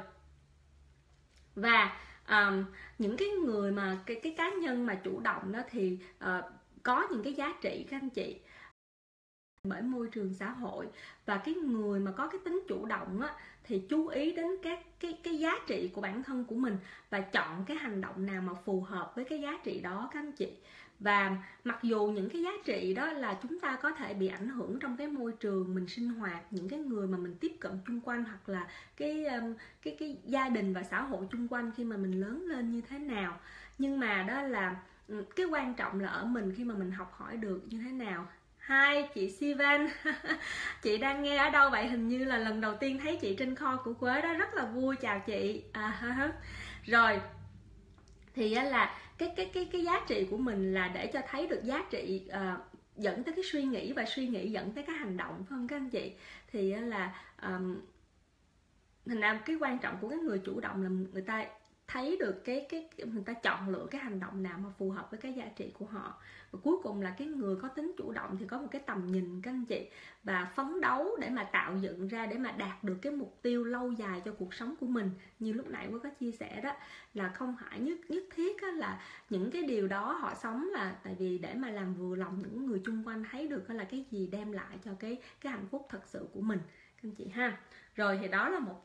và um, những cái người mà cái, cái cá nhân mà chủ động đó thì uh, có những cái giá trị các anh chị bởi môi trường xã hội. Và cái người mà có cái tính chủ động á, thì chú ý đến các cái cái giá trị của bản thân của mình và chọn cái hành động nào mà phù hợp với cái giá trị đó các anh chị. Và mặc dù những cái giá trị đó là chúng ta có thể bị ảnh hưởng trong cái môi trường mình sinh hoạt, những cái người mà mình tiếp cận chung quanh, hoặc là cái cái cái gia đình và xã hội chung quanh khi mà mình lớn lên như thế nào, nhưng mà đó là cái quan trọng là ở mình khi mà mình học hỏi được như thế nào. Hi chị Sivan chị đang nghe ở đâu vậy? Hình như là lần đầu tiên thấy chị trên call của Quế đó, rất là vui, chào chị. À, rồi thì là cái cái cái cái giá trị của mình là để cho thấy được giá trị uh, dẫn tới cái suy nghĩ, và suy nghĩ dẫn tới cái hành động, phải không các anh chị? Thì là um, thành ra cái quan trọng của cái người chủ động là người ta thấy được cái cái người ta chọn lựa cái hành động nào mà phù hợp với cái giá trị của họ. Và cuối cùng là cái người có tính chủ động thì có một cái tầm nhìn các anh chị, và phấn đấu để mà tạo dựng ra để mà đạt được cái mục tiêu lâu dài cho cuộc sống của mình. Như lúc nãy tôi có chia sẻ đó, là không phải nhất nhất thiết là những cái điều đó họ sống là tại vì để mà làm vừa lòng những người chung quanh thấy được là cái gì đem lại cho cái cái hạnh phúc thật sự của mình các anh chị ha. Rồi thì đó là một chút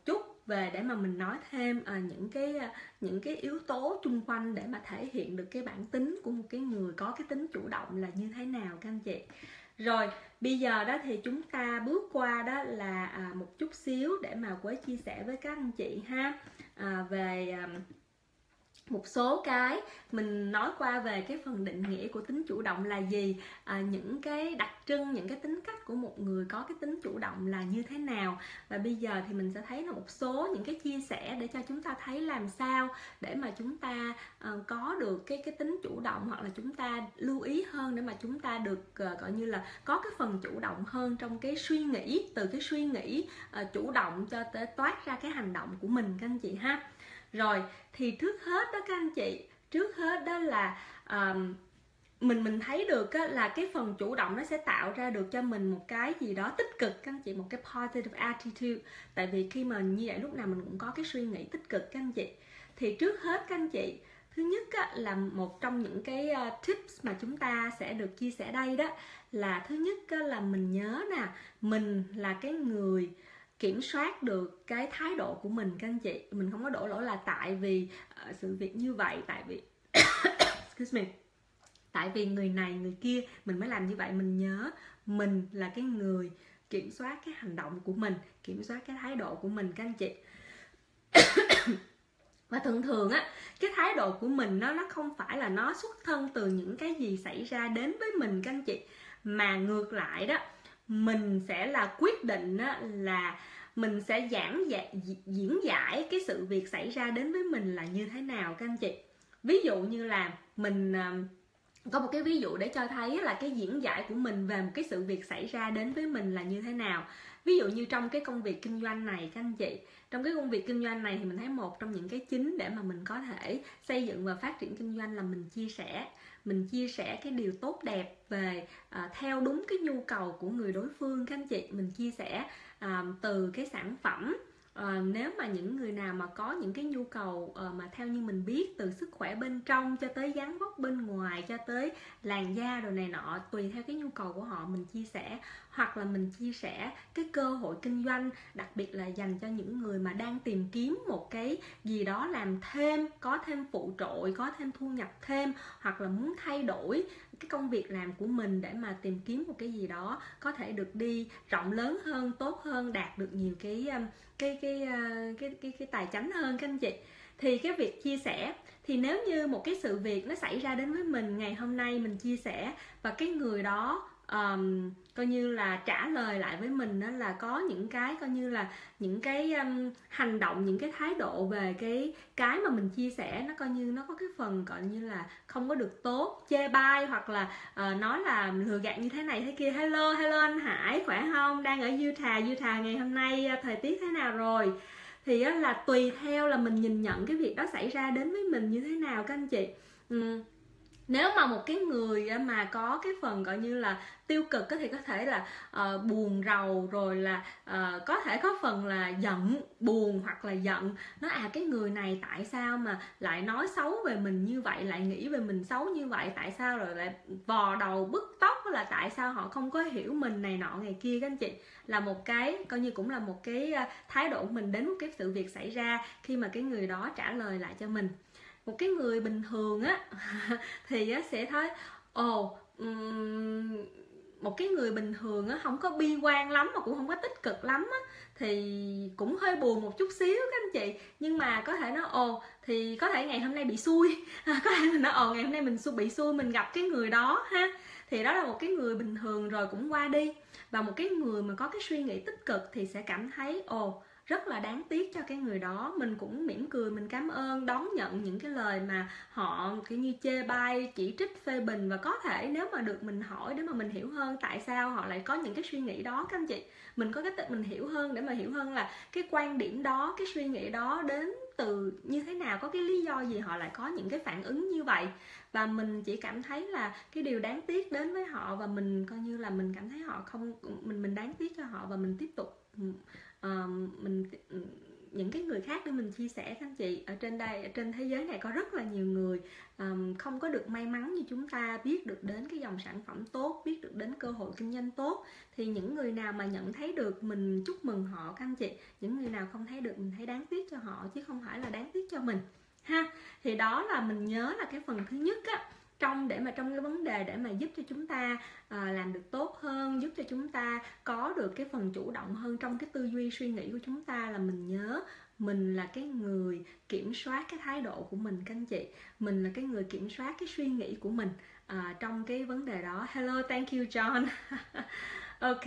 về để mà mình nói thêm à, những cái những cái yếu tố chung quanh để mà thể hiện được cái bản tính của một cái người có cái tính chủ động là như thế nào các anh chị. Rồi bây giờ đó thì chúng ta bước qua đó là à, một chút xíu để mà Quế chia sẻ với các anh chị ha, à, về à, một số cái mình nói qua về cái phần định nghĩa của tính chủ động là gì, à, những cái đặc trưng, những cái tính cách của một người có cái tính chủ động là như thế nào. Và bây giờ thì mình sẽ thấy là một số những cái chia sẻ để cho chúng ta thấy làm sao để mà chúng ta uh, có được cái cái tính chủ động, hoặc là chúng ta lưu ý hơn để mà chúng ta được uh, gọi như là có cái phần chủ động hơn trong cái suy nghĩ, từ cái suy nghĩ uh, chủ động cho tới toát ra cái hành động của mình các anh chị ha. Rồi thì trước hết đó các anh chị, trước hết đó là um, mình mình thấy được á, là cái phần chủ động nó sẽ tạo ra được cho mình một cái gì đó tích cực các anh chị, một cái positive attitude. Tại vì khi mà như vậy lúc nào mình cũng có cái suy nghĩ tích cực các anh chị. Thì trước hết các anh chị, thứ nhất á, là một trong những cái uh, tips mà chúng ta sẽ được chia sẻ đây đó là thứ nhất á, là mình nhớ nè, mình là cái người kiểm soát được cái thái độ của mình các anh chị. Mình không có đổ lỗi là tại vì uh, sự việc như vậy, tại vì excuse me, tại vì người này người kia mình mới làm như vậy. Mình nhớ mình là cái người kiểm soát cái hành động của mình, kiểm soát cái thái độ của mình các anh chị. Và thường thường á, cái thái độ của mình nó nó không phải là nó xuất thân từ những cái gì xảy ra đến với mình các anh chị, mà ngược lại đó, mình sẽ là quyết định á, là mình sẽ giảng dạy, diễn giải cái sự việc xảy ra đến với mình là như thế nào các anh chị. Ví dụ như là mình có một cái ví dụ để cho thấy là cái diễn giải của mình về một cái sự việc xảy ra đến với mình là như thế nào. Ví dụ như trong cái công việc kinh doanh này các anh chị, trong cái công việc kinh doanh này thì mình thấy một trong những cái chính để mà mình có thể xây dựng và phát triển kinh doanh là mình chia sẻ. Mình chia sẻ cái điều tốt đẹp về à, theo đúng cái nhu cầu của người đối phương các anh chị. Mình chia sẻ à, từ cái sản phẩm. À, nếu mà những người nào mà có những cái nhu cầu uh, mà theo như mình biết, từ sức khỏe bên trong cho tới dáng vóc bên ngoài cho tới làn da đồ này nọ, tùy theo cái nhu cầu của họ mình chia sẻ. Hoặc là mình chia sẻ cái cơ hội kinh doanh, đặc biệt là dành cho những người mà đang tìm kiếm một cái gì đó làm thêm, có thêm phụ trội, có thêm thu nhập thêm, hoặc là muốn thay đổi cái công việc làm của mình để mà tìm kiếm một cái gì đó có thể được đi rộng lớn hơn, tốt hơn, đạt được nhiều cái cái cái cái cái cái, cái tài chánh hơn các anh chị. Thì cái việc chia sẻ, thì nếu như một cái sự việc nó xảy ra đến với mình ngày hôm nay, mình chia sẻ và cái người đó um, coi như là trả lời lại với mình, đó là có những cái coi như là những cái um, hành động, những cái thái độ về cái cái mà mình chia sẻ, nó coi như nó có cái phần gọi như là không có được tốt, chê bai, hoặc là uh, nói là lừa gạt như thế này thế kia. Hello hello anh Hải, khỏe không? Đang ở Utah, Utah ngày hôm nay thời tiết thế nào rồi? Thì là tùy theo là mình nhìn nhận cái việc đó xảy ra đến với mình như thế nào các anh chị. uhm. Nếu mà một cái người mà có cái phần gọi như là tiêu cực thì có thể là uh, buồn rầu, rồi là uh, có thể có phần là giận, buồn hoặc là giận. Nói à cái người này tại sao mà lại nói xấu về mình như vậy, lại nghĩ về mình xấu như vậy, tại sao rồi lại vò đầu bứt tóc, là tại sao họ không có hiểu mình này nọ ngày kia các anh chị. Là một cái coi như cũng là một cái thái độ của mình đến một cái sự việc xảy ra khi mà cái người đó trả lời lại cho mình. Một cái người bình thường á thì á, sẽ thấy ồ um, một cái người bình thường á, không có bi quan lắm mà cũng không có tích cực lắm á, thì cũng hơi buồn một chút xíu các anh chị. Nhưng mà có thể nói ồ thì có thể ngày hôm nay bị xui, có thể mình nói ồ ngày hôm nay mình bị xui, mình gặp cái người đó ha. Thì đó là một cái người bình thường rồi cũng qua đi. Và một cái người mà có cái suy nghĩ tích cực thì sẽ cảm thấy ồ rất là đáng tiếc cho cái người đó. Mình cũng mỉm cười, mình cảm ơn, đón nhận những cái lời mà họ kiểu như chê bai, chỉ trích, phê bình. Và có thể nếu mà được mình hỏi để mà mình hiểu hơn tại sao họ lại có những cái suy nghĩ đó các anh chị, mình có cái tự mình hiểu hơn để mà hiểu hơn là cái quan điểm đó, cái suy nghĩ đó đến từ như thế nào, có cái lý do gì họ lại có những cái phản ứng như vậy. Và mình chỉ cảm thấy là cái điều đáng tiếc đến với họ, và mình coi như là mình cảm thấy họ không, mình mình đáng tiếc cho họ, và mình tiếp tục uh, mình những cái người khác để mình chia sẻ các anh chị. Ở trên đây, ở trên thế giới này có rất là nhiều người um, không có được may mắn như chúng ta, biết được đến cái dòng sản phẩm tốt, biết được đến cơ hội kinh doanh tốt. Thì những người nào mà nhận thấy được mình chúc mừng họ các anh chị, những người nào không thấy được mình thấy đáng tiếc cho họ chứ không phải là đáng tiếc cho mình ha. Thì đó là mình nhớ là cái phần thứ nhất á, trong để mà trong cái vấn đề để mà giúp cho chúng ta à, làm được tốt hơn, giúp cho chúng ta có được cái phần chủ động hơn trong cái tư duy suy nghĩ của chúng ta, là mình nhớ mình là cái người kiểm soát cái thái độ của mình các anh chị, mình là cái người kiểm soát cái suy nghĩ của mình à, trong cái vấn đề đó. Hello, thank you John. Ok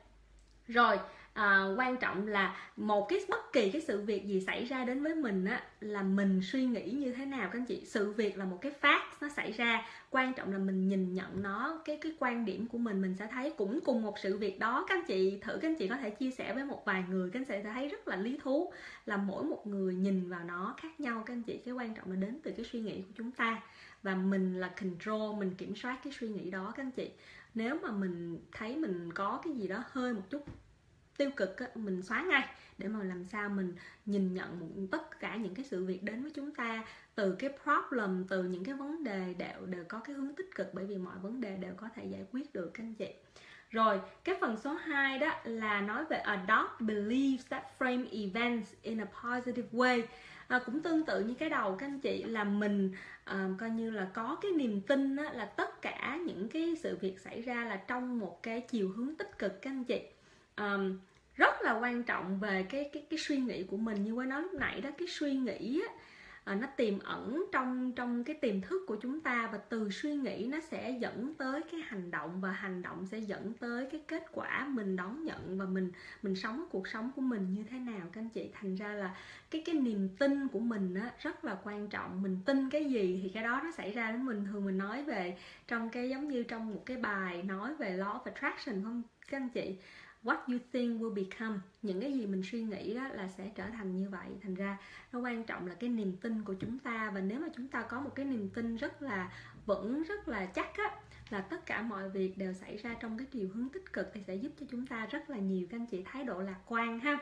rồi. À, quan trọng là một cái bất kỳ cái sự việc gì xảy ra đến với mình á, là mình suy nghĩ như thế nào các anh chị. Sự việc là một cái fact nó xảy ra, quan trọng là mình nhìn nhận nó, cái cái quan điểm của mình mình sẽ thấy cũng cùng một sự việc đó các anh chị. Thử các anh chị có thể chia sẻ với một vài người, các anh chị sẽ thấy rất là lý thú là mỗi một người nhìn vào nó khác nhau các anh chị. Cái quan trọng là đến từ cái suy nghĩ của chúng ta, và mình là control, mình kiểm soát cái suy nghĩ đó các anh chị. Nếu mà mình thấy mình có cái gì đó hơi một chút tiêu cực á, mình xóa ngay để mà làm sao mình nhìn nhận một, tất cả những cái sự việc đến với chúng ta, từ cái problem, từ những cái vấn đề đều đều có cái hướng tích cực, bởi vì mọi vấn đề đều có thể giải quyết được các anh chị. Rồi, cái phần số hai đó là nói về adopt beliefs that frame events in a positive way. À, cũng tương tự như cái đầu các anh chị, là mình à, coi như là có cái niềm tin á, là tất cả những cái sự việc xảy ra là trong một cái chiều hướng tích cực các anh chị. Um, rất là quan trọng về cái cái cái suy nghĩ của mình. Như Quế nói lúc nãy đó, cái suy nghĩ á, à, nó tiềm ẩn trong trong cái tiềm thức của chúng ta, và từ suy nghĩ nó sẽ dẫn tới cái hành động, và hành động sẽ dẫn tới cái kết quả mình đón nhận, và mình mình sống cuộc sống của mình như thế nào các anh chị. Thành ra là cái cái niềm tin của mình á, rất là quan trọng. Mình tin cái gì thì cái đó nó xảy ra với mình. Thường mình nói về trong cái giống như trong một cái bài nói về law of attraction không các anh chị, what you think will become. Những cái gì mình suy nghĩ đó là sẽ trở thành như vậy. Thành ra nó quan trọng là cái niềm tin của chúng ta. Và nếu mà chúng ta có một cái niềm tin rất là vững, rất là chắc á, là tất cả mọi việc đều xảy ra trong cái chiều hướng tích cực, thì sẽ giúp cho chúng ta rất là nhiều các anh chị. Thái độ lạc quan ha.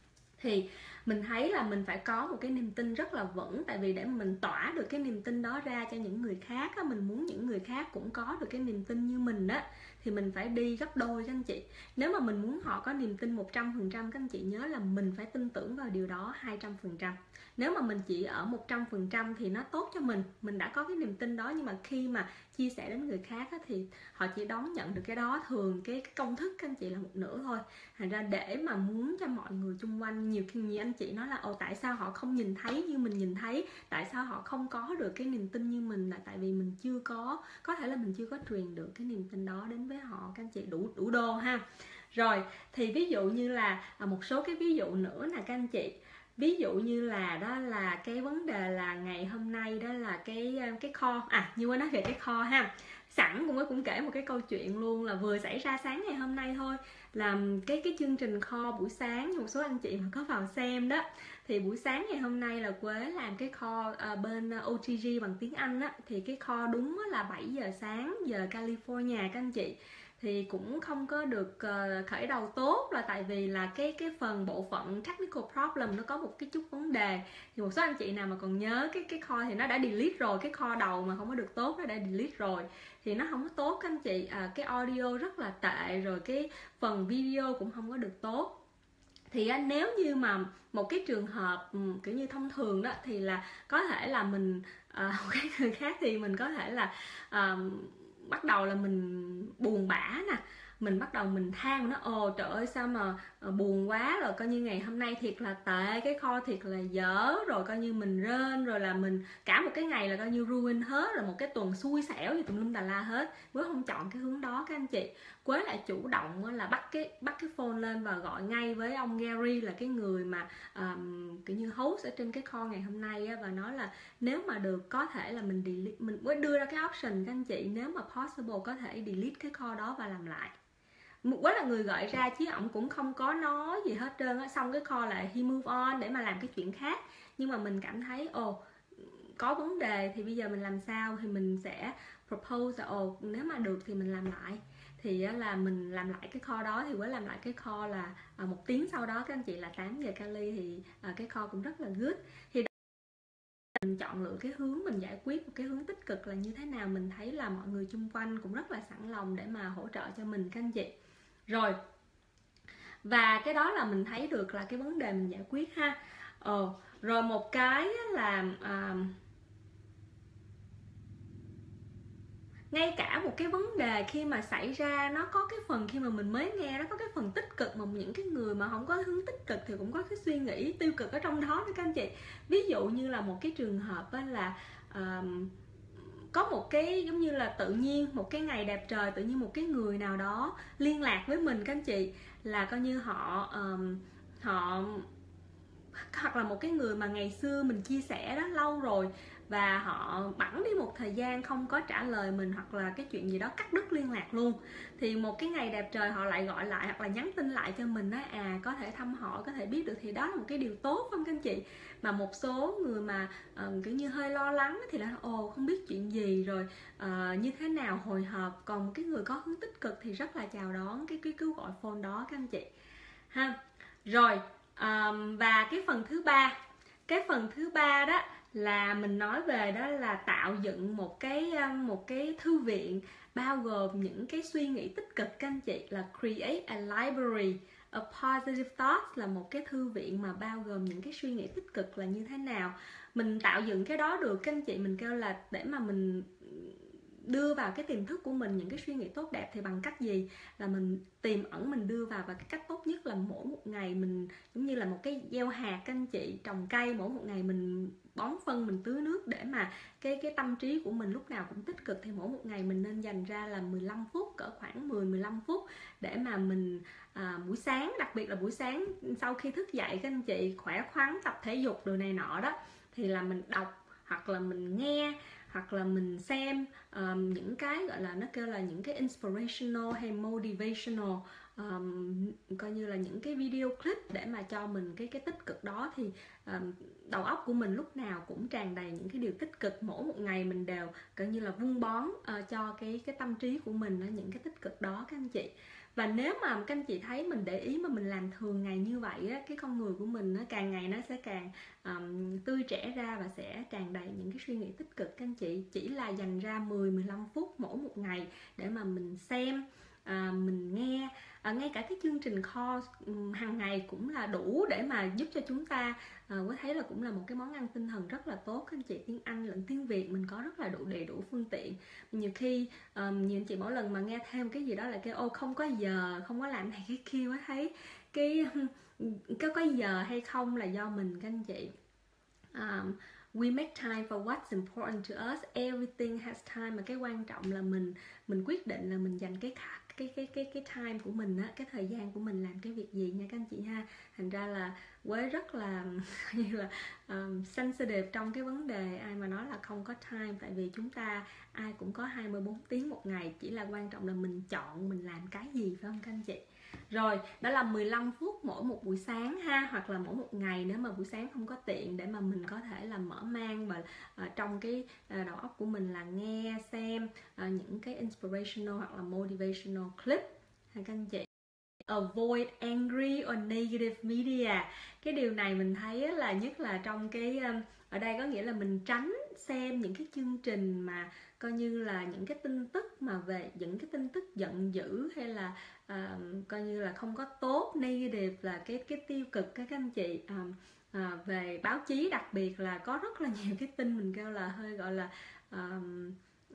Thì mình thấy là mình phải có một cái niềm tin rất là vững. Tại vì để mình tỏa được cái niềm tin đó ra cho những người khác á, mình muốn những người khác cũng có được cái niềm tin như mình á, thì mình phải đi gấp đôi các anh chị. Nếu mà mình muốn họ có niềm tin một trăm phần trăm, các anh chị nhớ là mình phải tin tưởng vào điều đó hai trăm phần trăm. Nếu mà mình chỉ ở một trăm phần trăm thì nó tốt cho mình, mình đã có cái niềm tin đó, nhưng mà khi mà chia sẻ đến người khác á, thì họ chỉ đón nhận được cái đó. Thường cái, cái công thức các anh chị là một nửa thôi. Thành ra để mà muốn cho mọi người xung quanh, nhiều khi nhiều anh chị nói là ồ tại sao họ không nhìn thấy như mình nhìn thấy, tại sao họ không có được cái niềm tin như mình, là tại vì mình chưa có, có thể là mình chưa có truyền được cái niềm tin đó đến với họ các anh chị. Đủ đủ đô ha. Rồi thì ví dụ như là một số cái ví dụ nữa nè các anh chị. Ví dụ như là đó là cái vấn đề là ngày hôm nay đó là cái cái kho, à như nói về cái kho ha. Sẵn cũng cũng kể một cái câu chuyện luôn, là vừa xảy ra sáng ngày hôm nay thôi. Là cái cái chương trình kho buổi sáng, một số anh chị mà có vào xem đó, thì buổi sáng ngày hôm nay là Quế làm cái kho uh, bên o tê giê bằng tiếng Anh á. Thì cái kho đúng là bảy giờ sáng giờ California các anh chị. Thì cũng không có được uh, khởi đầu tốt, là tại vì là cái cái phần bộ phận technical problem nó có một cái chút vấn đề. Thì một số anh chị nào mà còn nhớ cái cái kho thì nó đã delete rồi, cái kho đầu mà không có được tốt nó đã delete rồi, thì nó không có tốt các anh chị. À, cái audio rất là tệ, rồi cái phần video cũng không có được tốt. Thì á, nếu như mà một cái trường hợp um, kiểu như thông thường đó, thì là có thể là mình uh, một cái người khác thì mình có thể là uh, bắt đầu là mình buồn bã nè, mình bắt đầu mình than, nó ồ trời ơi sao mà buồn quá, rồi coi như ngày hôm nay thiệt là tệ, cái kho thiệt là dở, rồi coi như mình rên, rồi là mình cả một cái ngày là coi như ruin hết, rồi một cái tuần xui xẻo gì tùm lum tà la hết. Quế không chọn cái hướng đó các anh chị. Quế lại chủ động là bắt cái bắt cái phone lên và gọi ngay với ông Gary, là cái người mà um, kiểu như host ở trên cái kho ngày hôm nay á, và nói là nếu mà được có thể là mình delete, mình mới đưa ra cái option các anh chị, nếu mà possible có thể delete cái kho đó và làm lại. Quá là người gọi ra chứ ổng cũng không có nói gì hết trơn á. Xong cái call lại he move on để mà làm cái chuyện khác. Nhưng mà mình cảm thấy ồ có vấn đề thì bây giờ mình làm sao, thì mình sẽ propose là ồ nếu mà được thì mình làm lại. thì là mình làm lại cái kho đó, thì với làm lại cái kho là à, một tiếng sau đó các anh chị là tám giờ kali, thì à, cái kho cũng rất là good. Thì mình chọn lựa cái hướng mình giải quyết một cái hướng tích cực là như thế nào. Mình thấy là mọi người chung quanh cũng rất là sẵn lòng để mà hỗ trợ cho mình các anh chị. Rồi, và cái đó là mình thấy được là cái vấn đề mình giải quyết ha. Ờ, rồi một cái là à, ngay cả một cái vấn đề khi mà xảy ra, nó có cái phần khi mà mình mới nghe nó có cái phần tích cực, mà những cái người mà không có hướng tích cực thì cũng có cái suy nghĩ tiêu cực ở trong đó đó các anh chị. Ví dụ như là một cái trường hợp là uh, có một cái giống như là tự nhiên một cái ngày đẹp trời, tự nhiên một cái người nào đó liên lạc với mình các anh chị, là coi như họ um, họ hoặc là một cái người mà ngày xưa mình chia sẻ đó lâu rồi, và họ bẵng đi một thời gian không có trả lời mình, hoặc là cái chuyện gì đó cắt đứt liên lạc luôn, thì một cái ngày đẹp trời họ lại gọi lại hoặc là nhắn tin lại cho mình, nói à có thể thăm hỏi, có thể biết được, thì đó là một cái điều tốt không các anh chị. Mà một số người mà uh, kiểu như hơi lo lắng thì là ồ không biết chuyện gì rồi uh, như thế nào hồi hộp, còn một cái người có hướng tích cực thì rất là chào đón cái cái cứu gọi phone đó các anh chị ha. Rồi um, và cái phần thứ ba cái phần thứ ba đó là mình nói về đó là tạo dựng một cái một cái thư viện bao gồm những cái suy nghĩ tích cực các anh chị, là create a library of positive thoughts, là một cái thư viện mà bao gồm những cái suy nghĩ tích cực là như thế nào. Mình tạo dựng cái đó được các anh chị, mình kêu là để mà mình đưa vào cái tiềm thức của mình những cái suy nghĩ tốt đẹp thì bằng cách gì, là mình tiềm ẩn mình đưa vào, và cái cách tốt nhất là mỗi một ngày mình giống như là một cái gieo hạt các anh chị, trồng cây, mỗi một ngày mình bón phân, mình tưới nước để mà cái cái tâm trí của mình lúc nào cũng tích cực. Thì mỗi một ngày mình nên dành ra là mười lăm phút, cỡ khoảng mười mười lăm phút để mà mình à, buổi sáng, đặc biệt là buổi sáng sau khi thức dậy các anh chị, khỏe khoắn, tập thể dục đồ này nọ đó, thì là mình đọc hoặc là mình nghe hoặc là mình xem um, những cái gọi là nó kêu là những cái inspirational hay motivational, um, coi như là những cái video clip để mà cho mình cái cái tích cực đó. Thì um, đầu óc của mình lúc nào cũng tràn đầy những cái điều tích cực, mỗi một ngày mình đều coi như là vun bón uh, cho cái cái tâm trí của mình uh, những cái tích cực đó các anh chị. Và nếu mà các anh chị thấy mình để ý mà mình làm thường ngày như vậy á, cái con người của mình nó càng ngày nó sẽ càng um, tươi trẻ ra và sẽ tràn đầy những cái suy nghĩ tích cực các anh chị. Chỉ là dành ra mười đến mười lăm phút mỗi một ngày để mà mình xem, à, mình nghe, à, ngay cả cái chương trình kho um, hàng ngày cũng là đủ để mà giúp cho chúng ta à, có thấy là cũng là một cái món ăn tinh thần rất là tốt các anh chị. Tiếng Anh lẫn tiếng Việt mình có rất là đủ đầy đủ phương tiện. Nhiều khi um, nhiều anh chị mỗi lần mà nghe thêm cái gì đó là cái ô không có giờ, không có làm này cái kia, mới thấy cái có có giờ hay không là do mình các anh chị. Um, we make time for what's important to us, everything has time, mà cái quan trọng là mình mình quyết định là mình dành cái cái cái cái cái time của mình á, cái thời gian của mình làm cái việc gì nha các anh chị ha. Thành ra là Quế rất là như là um, sensitive trong cái vấn đề ai mà nói là không có time, tại vì chúng ta ai cũng có hai mươi bốn tiếng một ngày, chỉ là quan trọng là mình chọn mình làm cái gì, phải không các anh chị. Rồi, đó là mười lăm phút mỗi một buổi sáng ha, hoặc là mỗi một ngày nếu mà buổi sáng không có tiện, để mà mình có thể là mở mang và uh, trong cái uh, đầu óc của mình là nghe, xem uh, những cái inspirational hoặc là motivational clip ha các anh chị. Avoid angry or negative media. Cái điều này mình thấy là nhất là trong cái um, ở đây có nghĩa là mình tránh xem những cái chương trình mà coi như là những cái tin tức mà về những cái tin tức giận dữ hay là uh, coi như là không có tốt, negative là cái cái tiêu cực các anh chị. Um, à, về báo chí đặc biệt là có rất là nhiều cái tin mình kêu là hơi gọi là um,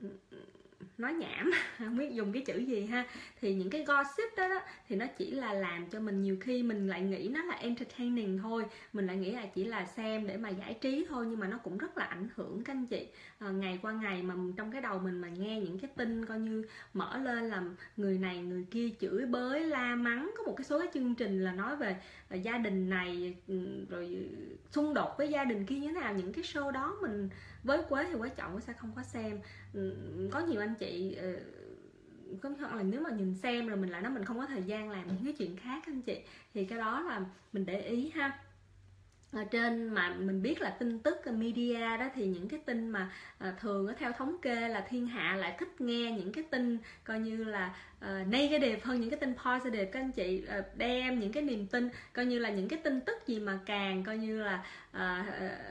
nói nhảm, không biết dùng cái chữ gì ha. Thì những cái gossip đó, đó thì nó chỉ là làm cho mình, nhiều khi mình lại nghĩ nó là entertaining thôi, mình lại nghĩ là chỉ là xem để mà giải trí thôi, nhưng mà nó cũng rất là ảnh hưởng các anh chị. À, ngày qua ngày mà trong cái đầu mình mà nghe những cái tin coi như mở lên làm người này người kia chửi bới la mắng. Có một cái số cái chương trình là nói về là gia đình này rồi xung đột với gia đình kia như thế nào, những cái show đó mình với Quế thì Quế chọn Quế sẽ không có xem. Có nhiều anh chị có hoặc là nếu mà nhìn xem rồi mình lại nói mình không có thời gian làm những cái chuyện khác anh chị, thì cái đó là mình để ý ha. ở trên mà mình biết là tin tức media đó, thì những cái tin mà à, thường ở theo thống kê là thiên hạ lại thích nghe những cái tin coi như là uh, negative hơn những cái tin positive các anh chị. Uh, đem những cái niềm tin, coi như là những cái tin tức gì mà càng coi như là uh,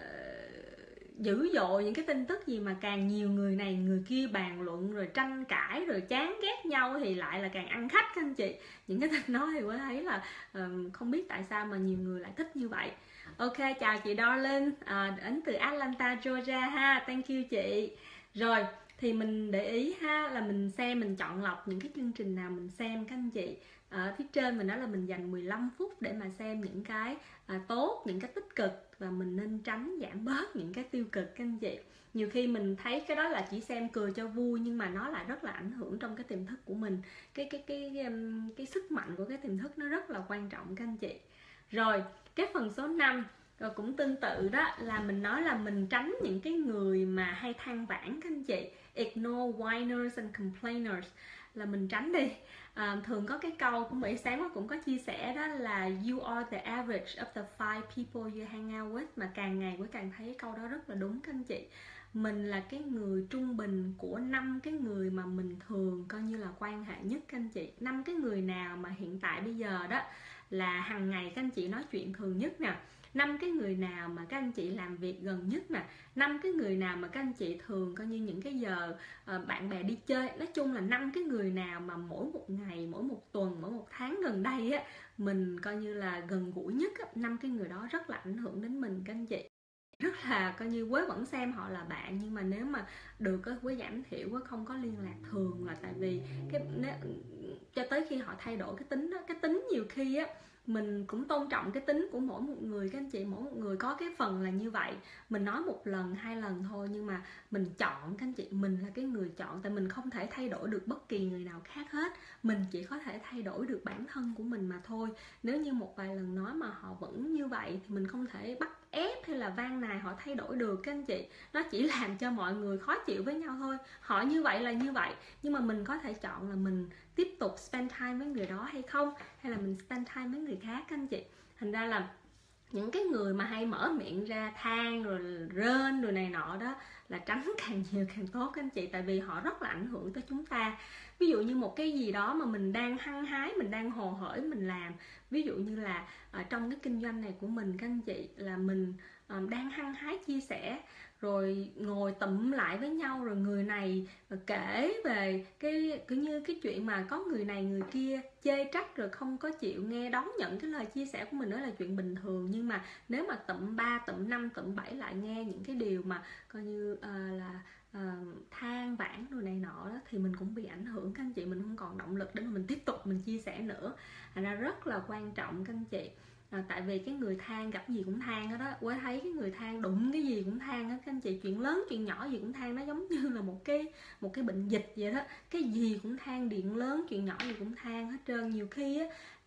uh, dữ dội, những cái tin tức gì mà càng nhiều người này người kia bàn luận rồi tranh cãi rồi chán ghét nhau thì lại là càng ăn khách các anh chị. Những cái tin đó thì mới thấy là uh, không biết tại sao mà nhiều người lại thích như vậy. Ok, chào chị Darling, à, đến từ Atlanta, Georgia ha, thank you chị. Rồi, thì mình để ý ha, là mình xem, mình chọn lọc những cái chương trình nào mình xem các anh chị. Ở phía trên mình nói là mình dành mười lăm phút để mà xem những cái à, tốt, những cái tích cực, và mình nên tránh giảm bớt những cái tiêu cực các anh chị. Nhiều khi mình thấy cái đó là chỉ xem cười cho vui, nhưng mà nó lại rất là ảnh hưởng trong cái tiềm thức của mình. Cái cái cái cái, cái, cái sức mạnh của cái tiềm thức nó rất là quan trọng các anh chị. Rồi, cái phần số năm rồi cũng tương tự đó, là mình nói là mình tránh những cái người mà hay than vãn các anh chị. Ignore whiners and complainers, là mình tránh đi. À, thường có cái câu của Mỹ sáng cũng có chia sẻ đó là you are the average of the five people you hang out with, mà càng ngày mới càng thấy câu đó rất là đúng các anh chị. Mình là cái người trung bình của năm cái người mà mình thường coi như là quan hệ nhất các anh chị. Năm cái người nào mà hiện tại bây giờ đó là hàng ngày các anh chị nói chuyện thường nhất nè, năm cái người nào mà các anh chị làm việc gần nhất nè, năm cái người nào mà các anh chị thường coi như những cái giờ uh, bạn bè đi chơi. Nói chung là năm cái người nào mà mỗi một ngày, mỗi một tuần, mỗi một tháng gần đây á, mình coi như là gần gũi nhất á, năm cái người đó rất là ảnh hưởng đến mình các anh chị. Rất là coi như Quế vẫn xem họ là bạn, nhưng mà nếu mà được á, Quế giảm thiểu, Quế không có liên lạc thường, là tại vì cái nếu, cho tới khi họ thay đổi cái tính đó. Cái tính nhiều khi á, mình cũng tôn trọng cái tính của mỗi một người các anh chị. Mỗi một người có cái phần là như vậy. Mình nói một lần, hai lần thôi, nhưng mà mình chọn các anh chị. Mình là cái người chọn, tại mình không thể thay đổi được bất kỳ người nào khác hết. Mình chỉ có thể thay đổi được bản thân của mình mà thôi. Nếu như một vài lần nói mà họ vẫn như vậy thì mình không thể bắt ép hay là van nài họ thay đổi được các anh chị. Nó chỉ làm cho mọi người khó chịu với nhau thôi. Họ như vậy là như vậy, nhưng mà mình có thể chọn là mình tiếp tục spend time với người đó hay không, hay là mình spend time với người khác các anh chị. Thành ra là những cái người mà hay mở miệng ra than rồi rên rồi này nọ đó, là tránh càng nhiều càng tốt các anh chị. Tại vì họ rất là ảnh hưởng tới chúng ta. Ví dụ như một cái gì đó mà mình đang hăng hái, mình đang hồ hởi mình làm. Ví dụ như là ở trong cái kinh doanh này của mình các anh chị, là mình um, đang hăng hái chia sẻ, rồi ngồi tụm lại với nhau, rồi người này kể về cái cứ như cái chuyện mà có người này người kia chê trách rồi không có chịu nghe đón nhận cái lời chia sẻ của mình, đó là chuyện bình thường. Nhưng mà nếu mà tụm ba, tụm năm, tụm bảy lại nghe những cái điều mà coi như uh, là uh, than vãn rồi này nọ đó, thì mình cũng bị ảnh hưởng các anh chị. Mình không còn động lực để mà mình tiếp tục mình chia sẻ nữa. Thành ra rất là quan trọng các anh chị. À, tại vì cái người than gặp gì cũng than hết đó. Quế thấy cái người than đụng cái gì cũng than hết các anh chị. Chuyện lớn chuyện nhỏ gì cũng than. Nó giống như là một cái một cái bệnh dịch vậy đó. Cái gì cũng than, điện lớn chuyện nhỏ gì cũng than hết trơn. Nhiều khi á,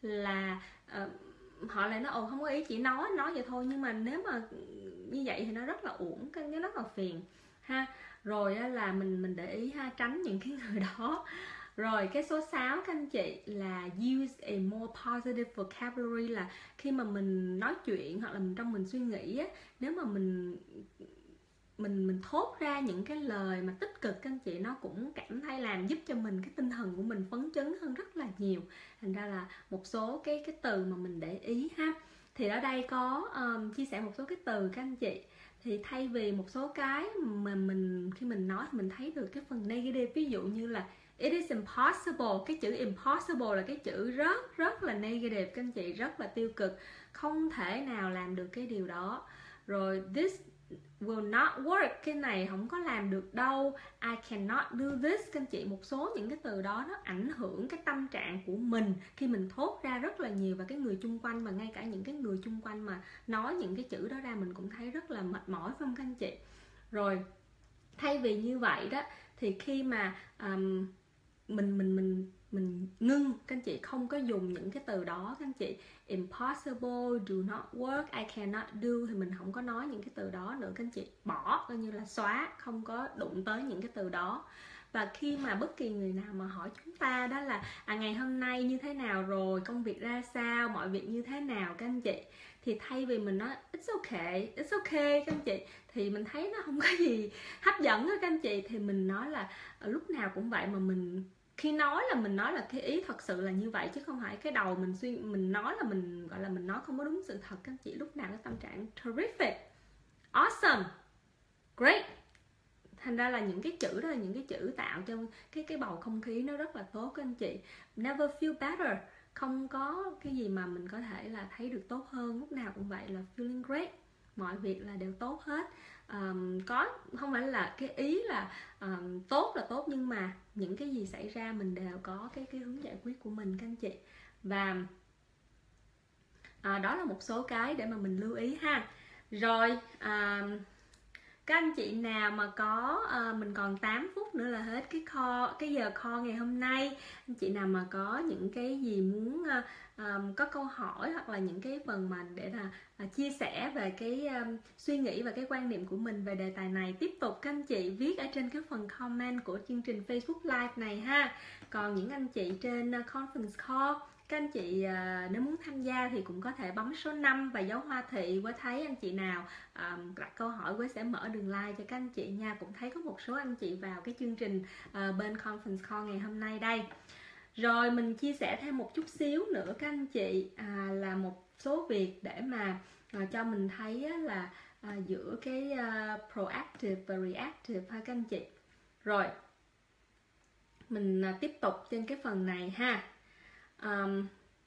là uh, họ lại nói ồ không có ý, chỉ nói nói vậy thôi. Nhưng mà nếu mà như vậy thì nó rất là uổng, nó rất là phiền ha. Rồi á, là mình mình để ý ha, tránh những cái người đó. Rồi cái số sáu các anh chị là use a more positive vocabulary, là khi mà mình nói chuyện hoặc là mình trong mình suy nghĩ á, nếu mà mình mình mình thốt ra những cái lời mà tích cực các anh chị, nó cũng cảm thấy làm giúp cho mình cái tinh thần của mình phấn chấn hơn rất là nhiều. Thành ra là một số cái cái từ mà mình để ý ha. Thì ở đây có um, chia sẻ một số cái từ các anh chị. Thì thay vì một số cái mà mình khi mình nói mình thấy được cái phần negative, ví dụ như là it is impossible. Cái chữ impossible là cái chữ rất rất là negative các anh chị, rất là tiêu cực, không thể nào làm được cái điều đó. Rồi this will not work, cái này không có làm được đâu. I cannot do this các anh chị. Một số những cái từ đó nó ảnh hưởng cái tâm trạng của mình khi mình thốt ra rất là nhiều, và cái người chung quanh, và ngay cả những cái người chung quanh mà nói những cái chữ đó ra mình cũng thấy rất là mệt mỏi, phải không các anh chị? Rồi thay vì như vậy đó, thì khi mà um, mình mình mình mình ngưng các anh chị, không có dùng những cái từ đó các anh chị. Impossible, do not work, I cannot do, thì mình không có nói những cái từ đó nữa các anh chị. Bỏ, coi như là xóa, không có đụng tới những cái từ đó. Và khi mà bất kỳ người nào mà hỏi chúng ta đó là à, ngày hôm nay như thế nào rồi, công việc ra sao, mọi việc như thế nào các anh chị, thì thay vì mình nói it's okay, it's okay các anh chị, thì mình thấy nó không có gì hấp dẫn đó các anh chị, thì mình nói là lúc nào cũng vậy, mà mình khi nói là mình nói là cái ý thật sự là như vậy, chứ không phải cái đầu mình suy mình nói là mình gọi là mình nói không có đúng sự thật các anh chị. Lúc nào cái tâm trạng terrific, awesome, great. Thành ra là những cái chữ đó là những cái chữ tạo cho cái cái bầu không khí nó rất là tốt các anh chị. Never feel better, không có cái gì mà mình có thể là thấy được tốt hơn. Lúc nào cũng vậy, là feeling great, mọi việc là đều tốt hết. Um, có không phải là cái ý là um, tốt là tốt, nhưng mà những cái gì xảy ra mình đều có cái cái hướng giải quyết của mình các anh chị. Và à, đó là một số cái để mà mình lưu ý ha. Rồi à, các anh chị nào mà có à, mình còn tám phút nữa là hết cái call, cái giờ call ngày hôm nay. Anh chị nào mà có những cái gì muốn à, à, có câu hỏi, hoặc là những cái phần mà để là à, chia sẻ về cái à, suy nghĩ và cái quan niệm của mình về đề tài này, tiếp tục các anh chị viết ở trên cái phần comment của chương trình Facebook Live này ha. Còn những anh chị trên uh, conference call, các anh chị uh, nếu muốn tham gia thì cũng có thể bấm số năm và dấu hoa thị. Quế thấy anh chị nào um, đặt câu hỏi, Quế sẽ mở đường like cho các anh chị nha. Cũng thấy có một số anh chị vào cái chương trình uh, bên conference call ngày hôm nay đây. Rồi mình chia sẻ thêm một chút xíu nữa các anh chị, à, là một số việc để mà à, cho mình thấy á, là à, giữa cái uh, proactive và reactive ha các anh chị. Rồi mình à, tiếp tục trên cái phần này ha. Um,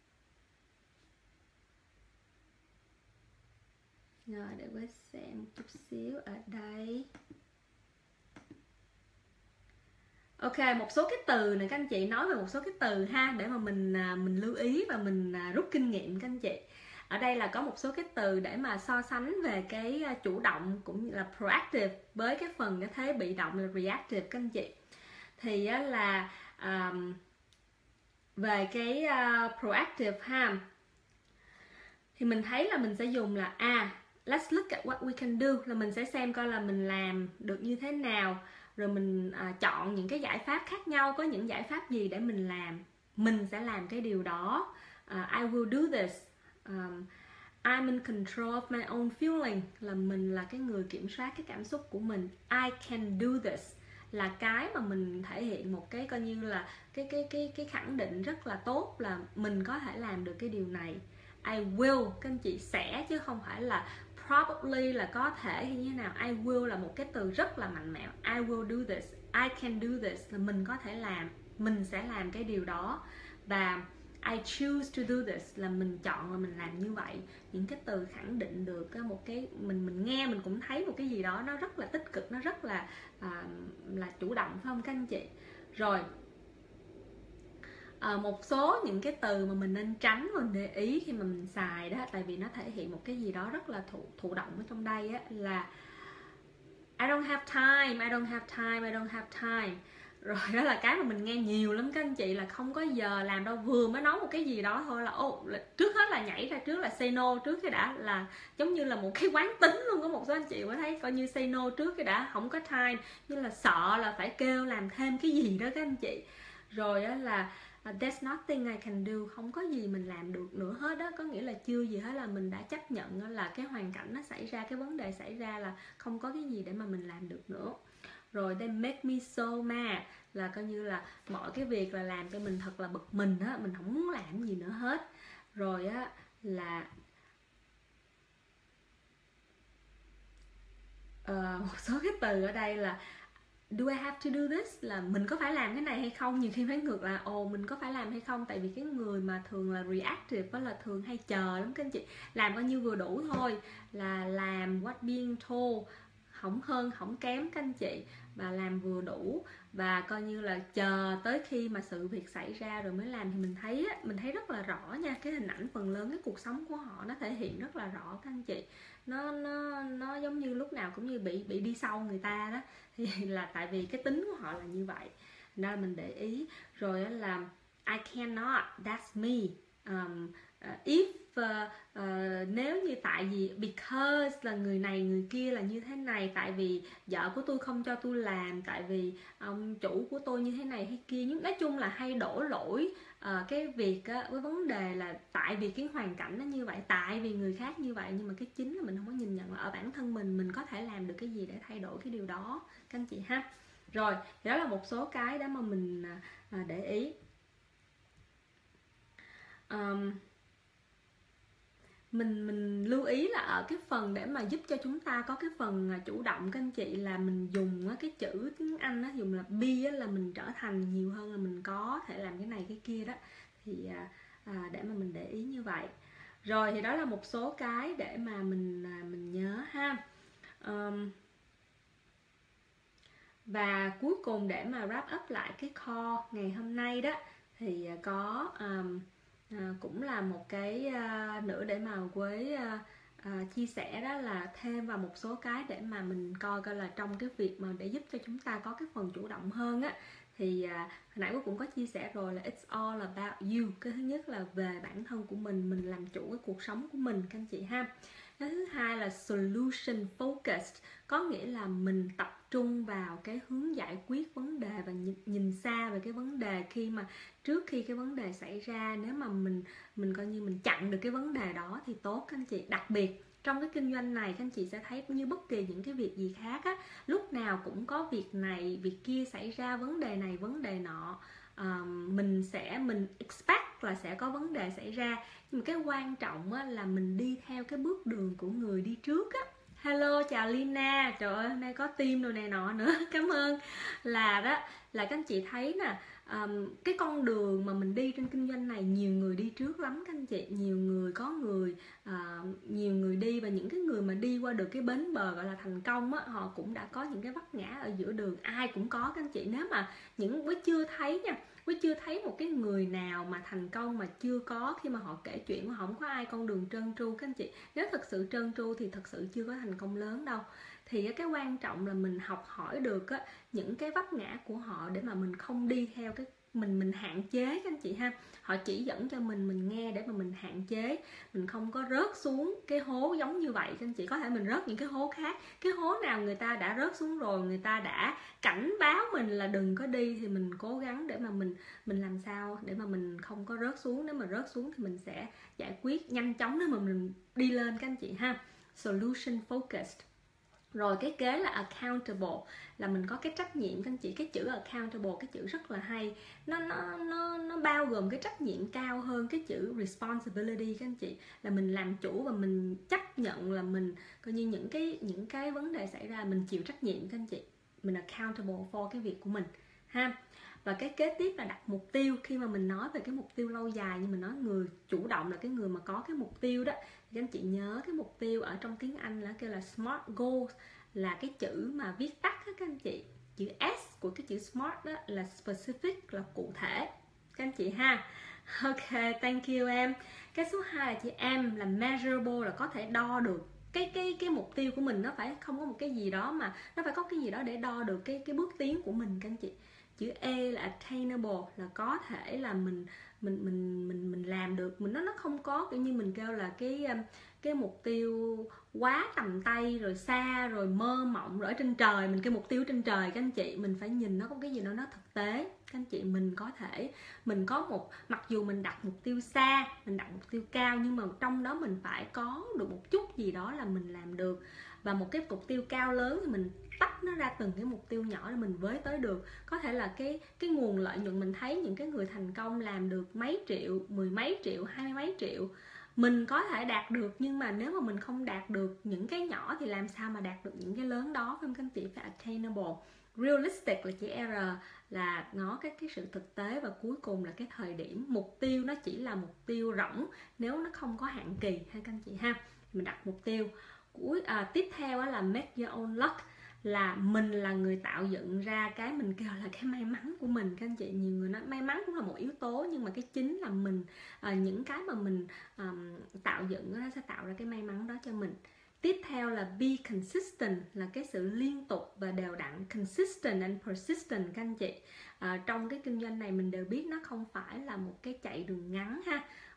rồi để Quế xem một chút xíu ở đây. Ok, một số cái từ này các anh chị, nói về một số cái từ ha, để mà mình mình lưu ý và mình rút kinh nghiệm các anh chị. Ở đây là có một số cái từ để mà so sánh về cái chủ động cũng như là proactive với cái phần cái thế bị động là reactive các anh chị. Thì là um, về cái uh, proactive ha, thì mình thấy là mình sẽ dùng là à let's look at what we can do, là mình sẽ xem coi là mình làm được như thế nào, rồi mình à, chọn những cái giải pháp khác nhau, có những giải pháp gì để mình làm, mình sẽ làm cái điều đó. uh, I will do this, um, I'm in control of my own feeling, là mình là cái người kiểm soát cái cảm xúc của mình. I can do this là cái mà mình thể hiện một cái coi như là cái cái cái cái khẳng định rất là tốt, là mình có thể làm được cái điều này. I will, các anh chị sẽ, chứ không phải là probably là có thể hay như thế nào. I will là một cái từ rất là mạnh mẽ. I will do this, I can do this là mình có thể làm, mình sẽ làm cái điều đó. Và I choose to do this là mình chọn và mình làm như vậy. Những cái từ khẳng định được một cái mình mình nghe mình cũng thấy một cái gì đó nó rất là tích cực, nó rất là à, là chủ động, phải không các anh chị? Rồi à, một số những cái từ mà mình nên tránh và để ý khi mà mình xài đó, tại vì nó thể hiện một cái gì đó rất là thụ, thụ động ở trong đây á, là I don't have time, I don't have time, I don't have time. Rồi đó là cái mà mình nghe nhiều lắm các anh chị, là không có giờ làm đâu, vừa mới nói một cái gì đó thôi là ô, trước hết là nhảy ra trước là say no trước cái đã, là giống như là một cái quán tính luôn. Có một số anh chị có thấy coi như say no trước cái đã, không có time, như là sợ là phải kêu làm thêm cái gì đó các anh chị. Rồi đó là there's nothing I can do, không có gì mình làm được nữa hết đó, có nghĩa là chưa gì hết, là mình đã chấp nhận là cái hoàn cảnh nó xảy ra, cái vấn đề xảy ra là không có cái gì để mà mình làm được nữa. Rồi they make me so mad, là coi như là mọi cái việc là làm cho mình thật là bực mình á, mình không muốn làm gì nữa hết. Rồi á là uh, một số cái từ ở đây là do I have to do this, là mình có phải làm cái này hay không. Nhiều khi phải ngược là ồ mình có phải làm hay không, tại vì cái người mà thường là reactive đó là thường hay chờ lắm các anh chị, làm bao nhiêu vừa đủ thôi, là làm what being told, không hơn không kém các anh chị, và làm vừa đủ, và coi như là chờ tới khi mà sự việc xảy ra rồi mới làm. Thì mình thấy mình thấy rất là rõ nha, cái hình ảnh phần lớn cái cuộc sống của họ nó thể hiện rất là rõ các anh chị. Nó nó nó giống như lúc nào cũng như bị bị đi sau người ta đó, thì là tại vì cái tính của họ là như vậy, nên mình để ý. Rồi là I cannot, that's me, um, uh, if uh, uh, nếu như tại vì because là người này người kia là như thế này, tại vì vợ của tôi không cho tôi làm, tại vì ông chủ của tôi như thế này hay kia, nhưng nói chung là hay đổ lỗi uh, cái việc á, với vấn đề là tại vì cái hoàn cảnh nó như vậy, tại vì người khác như vậy, nhưng mà cái chính là mình không có nhìn nhận là ở bản thân mình mình có thể làm được cái gì để thay đổi cái điều đó các anh chị ha. Rồi thì đó là một số cái đó mà mình uh, để ý. Um, mình mình lưu ý là ở cái phần để mà giúp cho chúng ta có cái phần chủ động các anh chị, là mình dùng cái chữ tiếng Anh đó, dùng là be là mình trở thành nhiều hơn là mình có thể làm cái này cái kia đó, thì à, để mà mình để ý như vậy. Rồi thì đó là một số cái để mà mình mình nhớ ha. Um, và cuối cùng để mà wrap up lại cái call ngày hôm nay đó, thì có um, À, cũng là một cái uh, nữa để mà với uh, uh, chia sẻ, đó là thêm vào một số cái để mà mình coi coi là trong cái việc mà để giúp cho chúng ta có cái phần chủ động hơn á, thì uh, hồi nãy cô cũng có chia sẻ rồi là it's all about you. Cái thứ nhất là về bản thân của mình, mình làm chủ cái cuộc sống của mình các anh chị ha. Cái thứ hai là solution focused, có nghĩa là mình tập trung vào cái hướng giải quyết vấn đề và nhìn, nhìn xa về cái vấn đề, khi mà trước khi cái vấn đề xảy ra, nếu mà mình mình coi như mình chặn được cái vấn đề đó thì tốt các anh chị. Đặc biệt trong cái kinh doanh này, các anh chị sẽ thấy như bất kỳ những cái việc gì khác á, lúc nào cũng có việc này việc kia xảy ra, vấn đề này vấn đề nọ, uh, mình sẽ mình expect là sẽ có vấn đề xảy ra, nhưng mà cái quan trọng á, là mình đi theo cái bước đường của người đi trước á. Hello, chào Lina, trời ơi hôm nay có team đồ này nọ nữa, cảm ơn. Là đó, là các anh chị thấy nè, um, cái con đường mà mình đi trên kinh doanh này, nhiều người đi trước lắm các anh chị, nhiều người có người uh, nhiều người đi, và những cái người mà đi qua được cái bến bờ gọi là thành công á, họ cũng đã có những cái vấp ngã ở giữa đường, ai cũng có các anh chị. Nếu mà những quý chưa thấy nha, quý chưa thấy một cái người nào mà thành công mà chưa có, khi mà họ kể chuyện mà không có ai con đường trơn tru các anh chị. Nếu thật sự trơn tru thì thật sự chưa có thành công lớn đâu. Thì cái quan trọng là mình học hỏi được á, những cái vấp ngã của họ để mà mình không đi theo cái mình mình hạn chế các anh chị ha. Họ chỉ dẫn cho mình, mình nghe để mà mình hạn chế, mình không có rớt xuống cái hố giống như vậy các anh chị. Có thể mình rớt những cái hố khác, cái hố nào người ta đã rớt xuống rồi, người ta đã cảnh báo mình là đừng có đi, thì mình cố gắng để mà mình mình làm sao để mà mình không có rớt xuống. Nếu mà rớt xuống thì mình sẽ giải quyết nhanh chóng nếu mà mình đi lên các anh chị ha. Solution focused. Rồi cái kế là accountable, là mình có cái trách nhiệm các anh chị. Cái chữ accountable, cái chữ rất là hay, nó nó nó nó bao gồm cái trách nhiệm cao hơn cái chữ responsibility các anh chị, là mình làm chủ và mình chấp nhận là mình coi như những cái những cái vấn đề xảy ra mình chịu trách nhiệm các anh chị, mình accountable for cái việc của mình ha. Và cái kế tiếp là đặt mục tiêu. Khi mà mình nói về cái mục tiêu lâu dài, nhưng mình nói người chủ động là cái người mà có cái mục tiêu đó, thì các anh chị nhớ cái mục tiêu ở trong tiếng Anh là kêu là SMART goals, là cái chữ mà viết tắt đó các anh chị. Chữ S của cái chữ SMART đó là specific, là cụ thể các anh chị ha. Ok, thank you em. Cái số hai là chữ M là measurable, là có thể đo được. Cái cái cái mục tiêu của mình nó phải không có một cái gì đó mà nó phải có cái gì đó để đo được cái cái bước tiến của mình các anh chị. Chữ E là attainable, là có thể là mình mình mình mình mình làm được. Mình nó nó không có kiểu như mình kêu là cái cái mục tiêu quá tầm tay rồi xa rồi mơ mộng rồi ở trên trời, mình kêu mục tiêu trên trời các anh chị. Mình phải nhìn nó có cái gì đó nó thực tế các anh chị. Mình có thể mình có một, mặc dù mình đặt mục tiêu xa, mình đặt mục tiêu cao, nhưng mà trong đó mình phải có được một chút gì đó là mình làm được. Và một cái mục tiêu cao lớn thì mình tách nó ra từng cái mục tiêu nhỏ để mình với tới được. Có thể là cái cái nguồn lợi nhuận, mình thấy những cái người thành công làm được mấy triệu, mười mấy triệu, hai mươi mấy triệu, mình có thể đạt được, nhưng mà nếu mà mình không đạt được những cái nhỏ thì làm sao mà đạt được những cái lớn đó, phải không các anh chị? Phải attainable. Realistic là chữ R, là ngó cái cái sự thực tế. Và cuối cùng là cái thời điểm. Mục tiêu nó chỉ là mục tiêu rỗng nếu nó không có hạn kỳ ha các anh chị ha. Mình đặt mục tiêu. Cuối à, tiếp theo là make your own luck, là mình là người tạo dựng ra cái mình kêu là cái may mắn của mình các anh chị. Nhiều người nói may mắn cũng là một yếu tố, nhưng mà cái chính là mình à, những cái mà mình um, tạo dựng nó sẽ tạo ra cái may mắn đó cho mình. Tiếp theo là be consistent, là cái sự liên tục và đều đặn. Consistent and persistent các anh chị. À, trong cái kinh doanh này mình đều biết nó không phải là một cái chạy đường ngắn ha.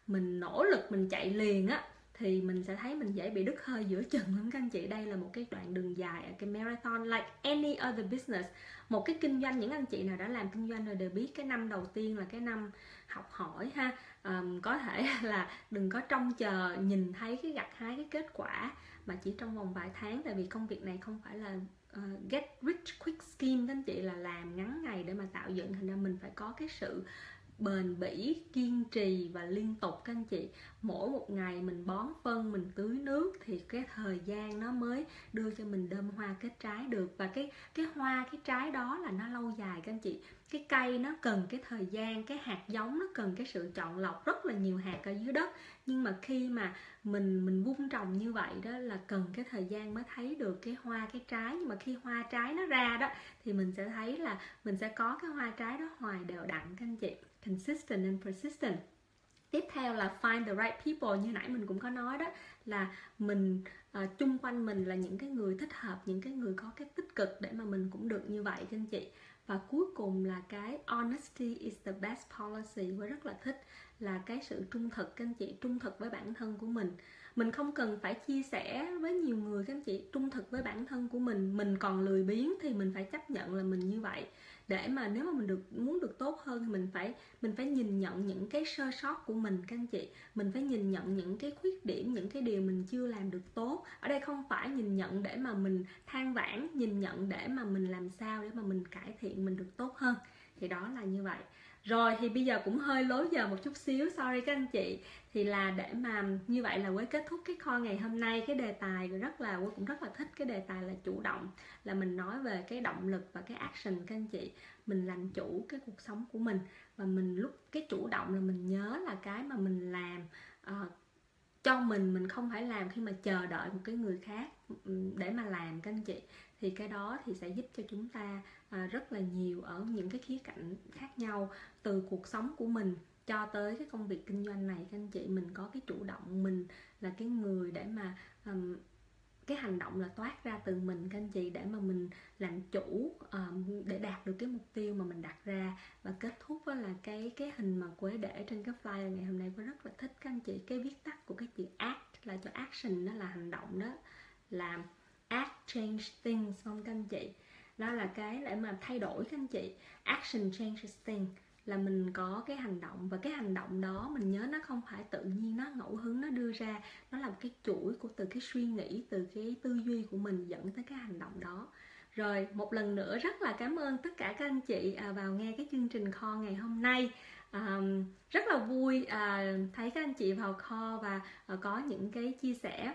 mình nỗ lực mình chạy liền á thì mình sẽ thấy mình dễ bị đứt hơi giữa chừng lắm các anh chị. Đây là một cái đoạn đường dài ở cái marathon, like any other business. Một cái kinh doanh, những anh chị nào đã làm kinh doanh rồi đều biết cái năm đầu tiên là cái năm học hỏi ha. Um, có thể là đừng có trông chờ nhìn thấy cái gặt hái cái kết quả mà chỉ trong vòng vài tháng, tại vì công việc này không phải là uh, get rich quick scheme các anh chị, là làm ngắn ngày để mà tạo dựng. Thành ra mình phải có cái sự bền bỉ, kiên trì và liên tục các anh chị. Mỗi một ngày mình bón phân, mình tưới nước thì cái thời gian nó mới đưa cho mình đơm hoa kết trái được. Và cái cái hoa, cái trái đó là nó lâu dài các anh chị. Cái cây nó cần cái thời gian, cái hạt giống nó cần cái sự chọn lọc, rất là nhiều hạt ở dưới đất. Nhưng mà khi mà mình mình vun trồng như vậy đó là cần cái thời gian mới thấy được cái hoa, cái trái. Nhưng mà khi hoa trái nó ra đó thì mình sẽ thấy là mình sẽ có cái hoa trái đó hoài đều đặn các anh chị. Consistent and persistent. Tiếp theo là find the right people, như nãy mình cũng có nói đó, là mình uh, chung quanh mình là những cái người thích hợp, những cái người có cái tích cực để mà mình cũng được như vậy các anh chị. Và cuối cùng là cái honesty is the best policy. Tôi rất là thích là cái sự trung thực các anh chị, trung thực với bản thân của mình. Mình không cần phải chia sẻ với nhiều người các anh chị, trung thực với bản thân của mình. Mình còn lười biếng thì mình phải chấp nhận là mình như vậy. Để mà nếu mà mình được muốn được tốt hơn thì mình phải mình phải nhìn nhận những cái sơ sót của mình các anh chị. Mình phải nhìn nhận những cái khuyết điểm, những cái điều mình chưa làm được tốt. Ở đây không phải nhìn nhận để mà mình than vãn, nhìn nhận để mà mình làm sao để mà mình cải thiện mình được tốt hơn. Thì đó là như vậy. Rồi thì bây giờ cũng hơi lối giờ một chút xíu, sorry các anh chị. Thì là để mà như vậy là Quế kết thúc cái call ngày hôm nay. Cái đề tài rất là Quế cũng rất là thích cái đề tài là chủ động, là mình nói về cái động lực và cái action các anh chị. Mình làm chủ cái cuộc sống của mình. Và mình lúc cái chủ động là mình nhớ là cái mà mình làm uh, cho mình, mình không phải làm khi mà chờ đợi một cái người khác để mà làm các anh chị. Thì cái đó thì sẽ giúp cho chúng ta à, rất là nhiều ở những cái khía cạnh khác nhau, từ cuộc sống của mình cho tới cái công việc kinh doanh này các anh chị. Mình có cái chủ động, mình là cái người để mà um, cái hành động là toát ra từ mình các anh chị, để mà mình làm chủ um, để đạt được cái mục tiêu mà mình đặt ra. Và kết thúc đó là cái cái hình mà Quế để trên cái flyer ngày hôm nay. Quế rất là thích các anh chị, cái viết tắt của cái chữ act là cho action, đó là hành động, đó là act change things không các anh chị. Đó là cái để mà thay đổi các anh chị. Action changes things là mình có cái hành động, và cái hành động đó mình nhớ nó không phải tự nhiên, nó ngẫu hứng nó đưa ra, nó là một cái chuỗi của từ cái suy nghĩ, từ cái tư duy của mình dẫn tới cái hành động đó. Rồi một lần nữa rất là cảm ơn tất cả các anh chị à, vào nghe cái chương trình call ngày hôm nay. À, rất là vui à, thấy các anh chị vào call và à, có những cái chia sẻ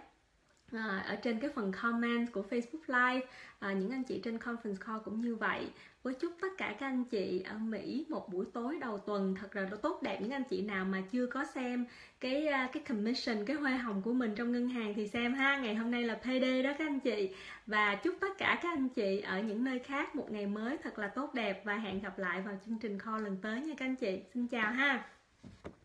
À, ở trên cái phần comment của Facebook Live. à, Những anh chị trên conference call cũng như vậy. Với chúc tất cả các anh chị ở Mỹ một buổi tối đầu tuần thật là tốt đẹp. Những anh chị nào mà chưa có xem cái cái commission, cái hoa hồng của mình trong ngân hàng thì xem ha. Ngày hôm nay là payday đó các anh chị. Và chúc tất cả các anh chị ở những nơi khác một ngày mới thật là tốt đẹp. Và hẹn gặp lại vào chương trình call lần tới nha các anh chị. Xin chào ha.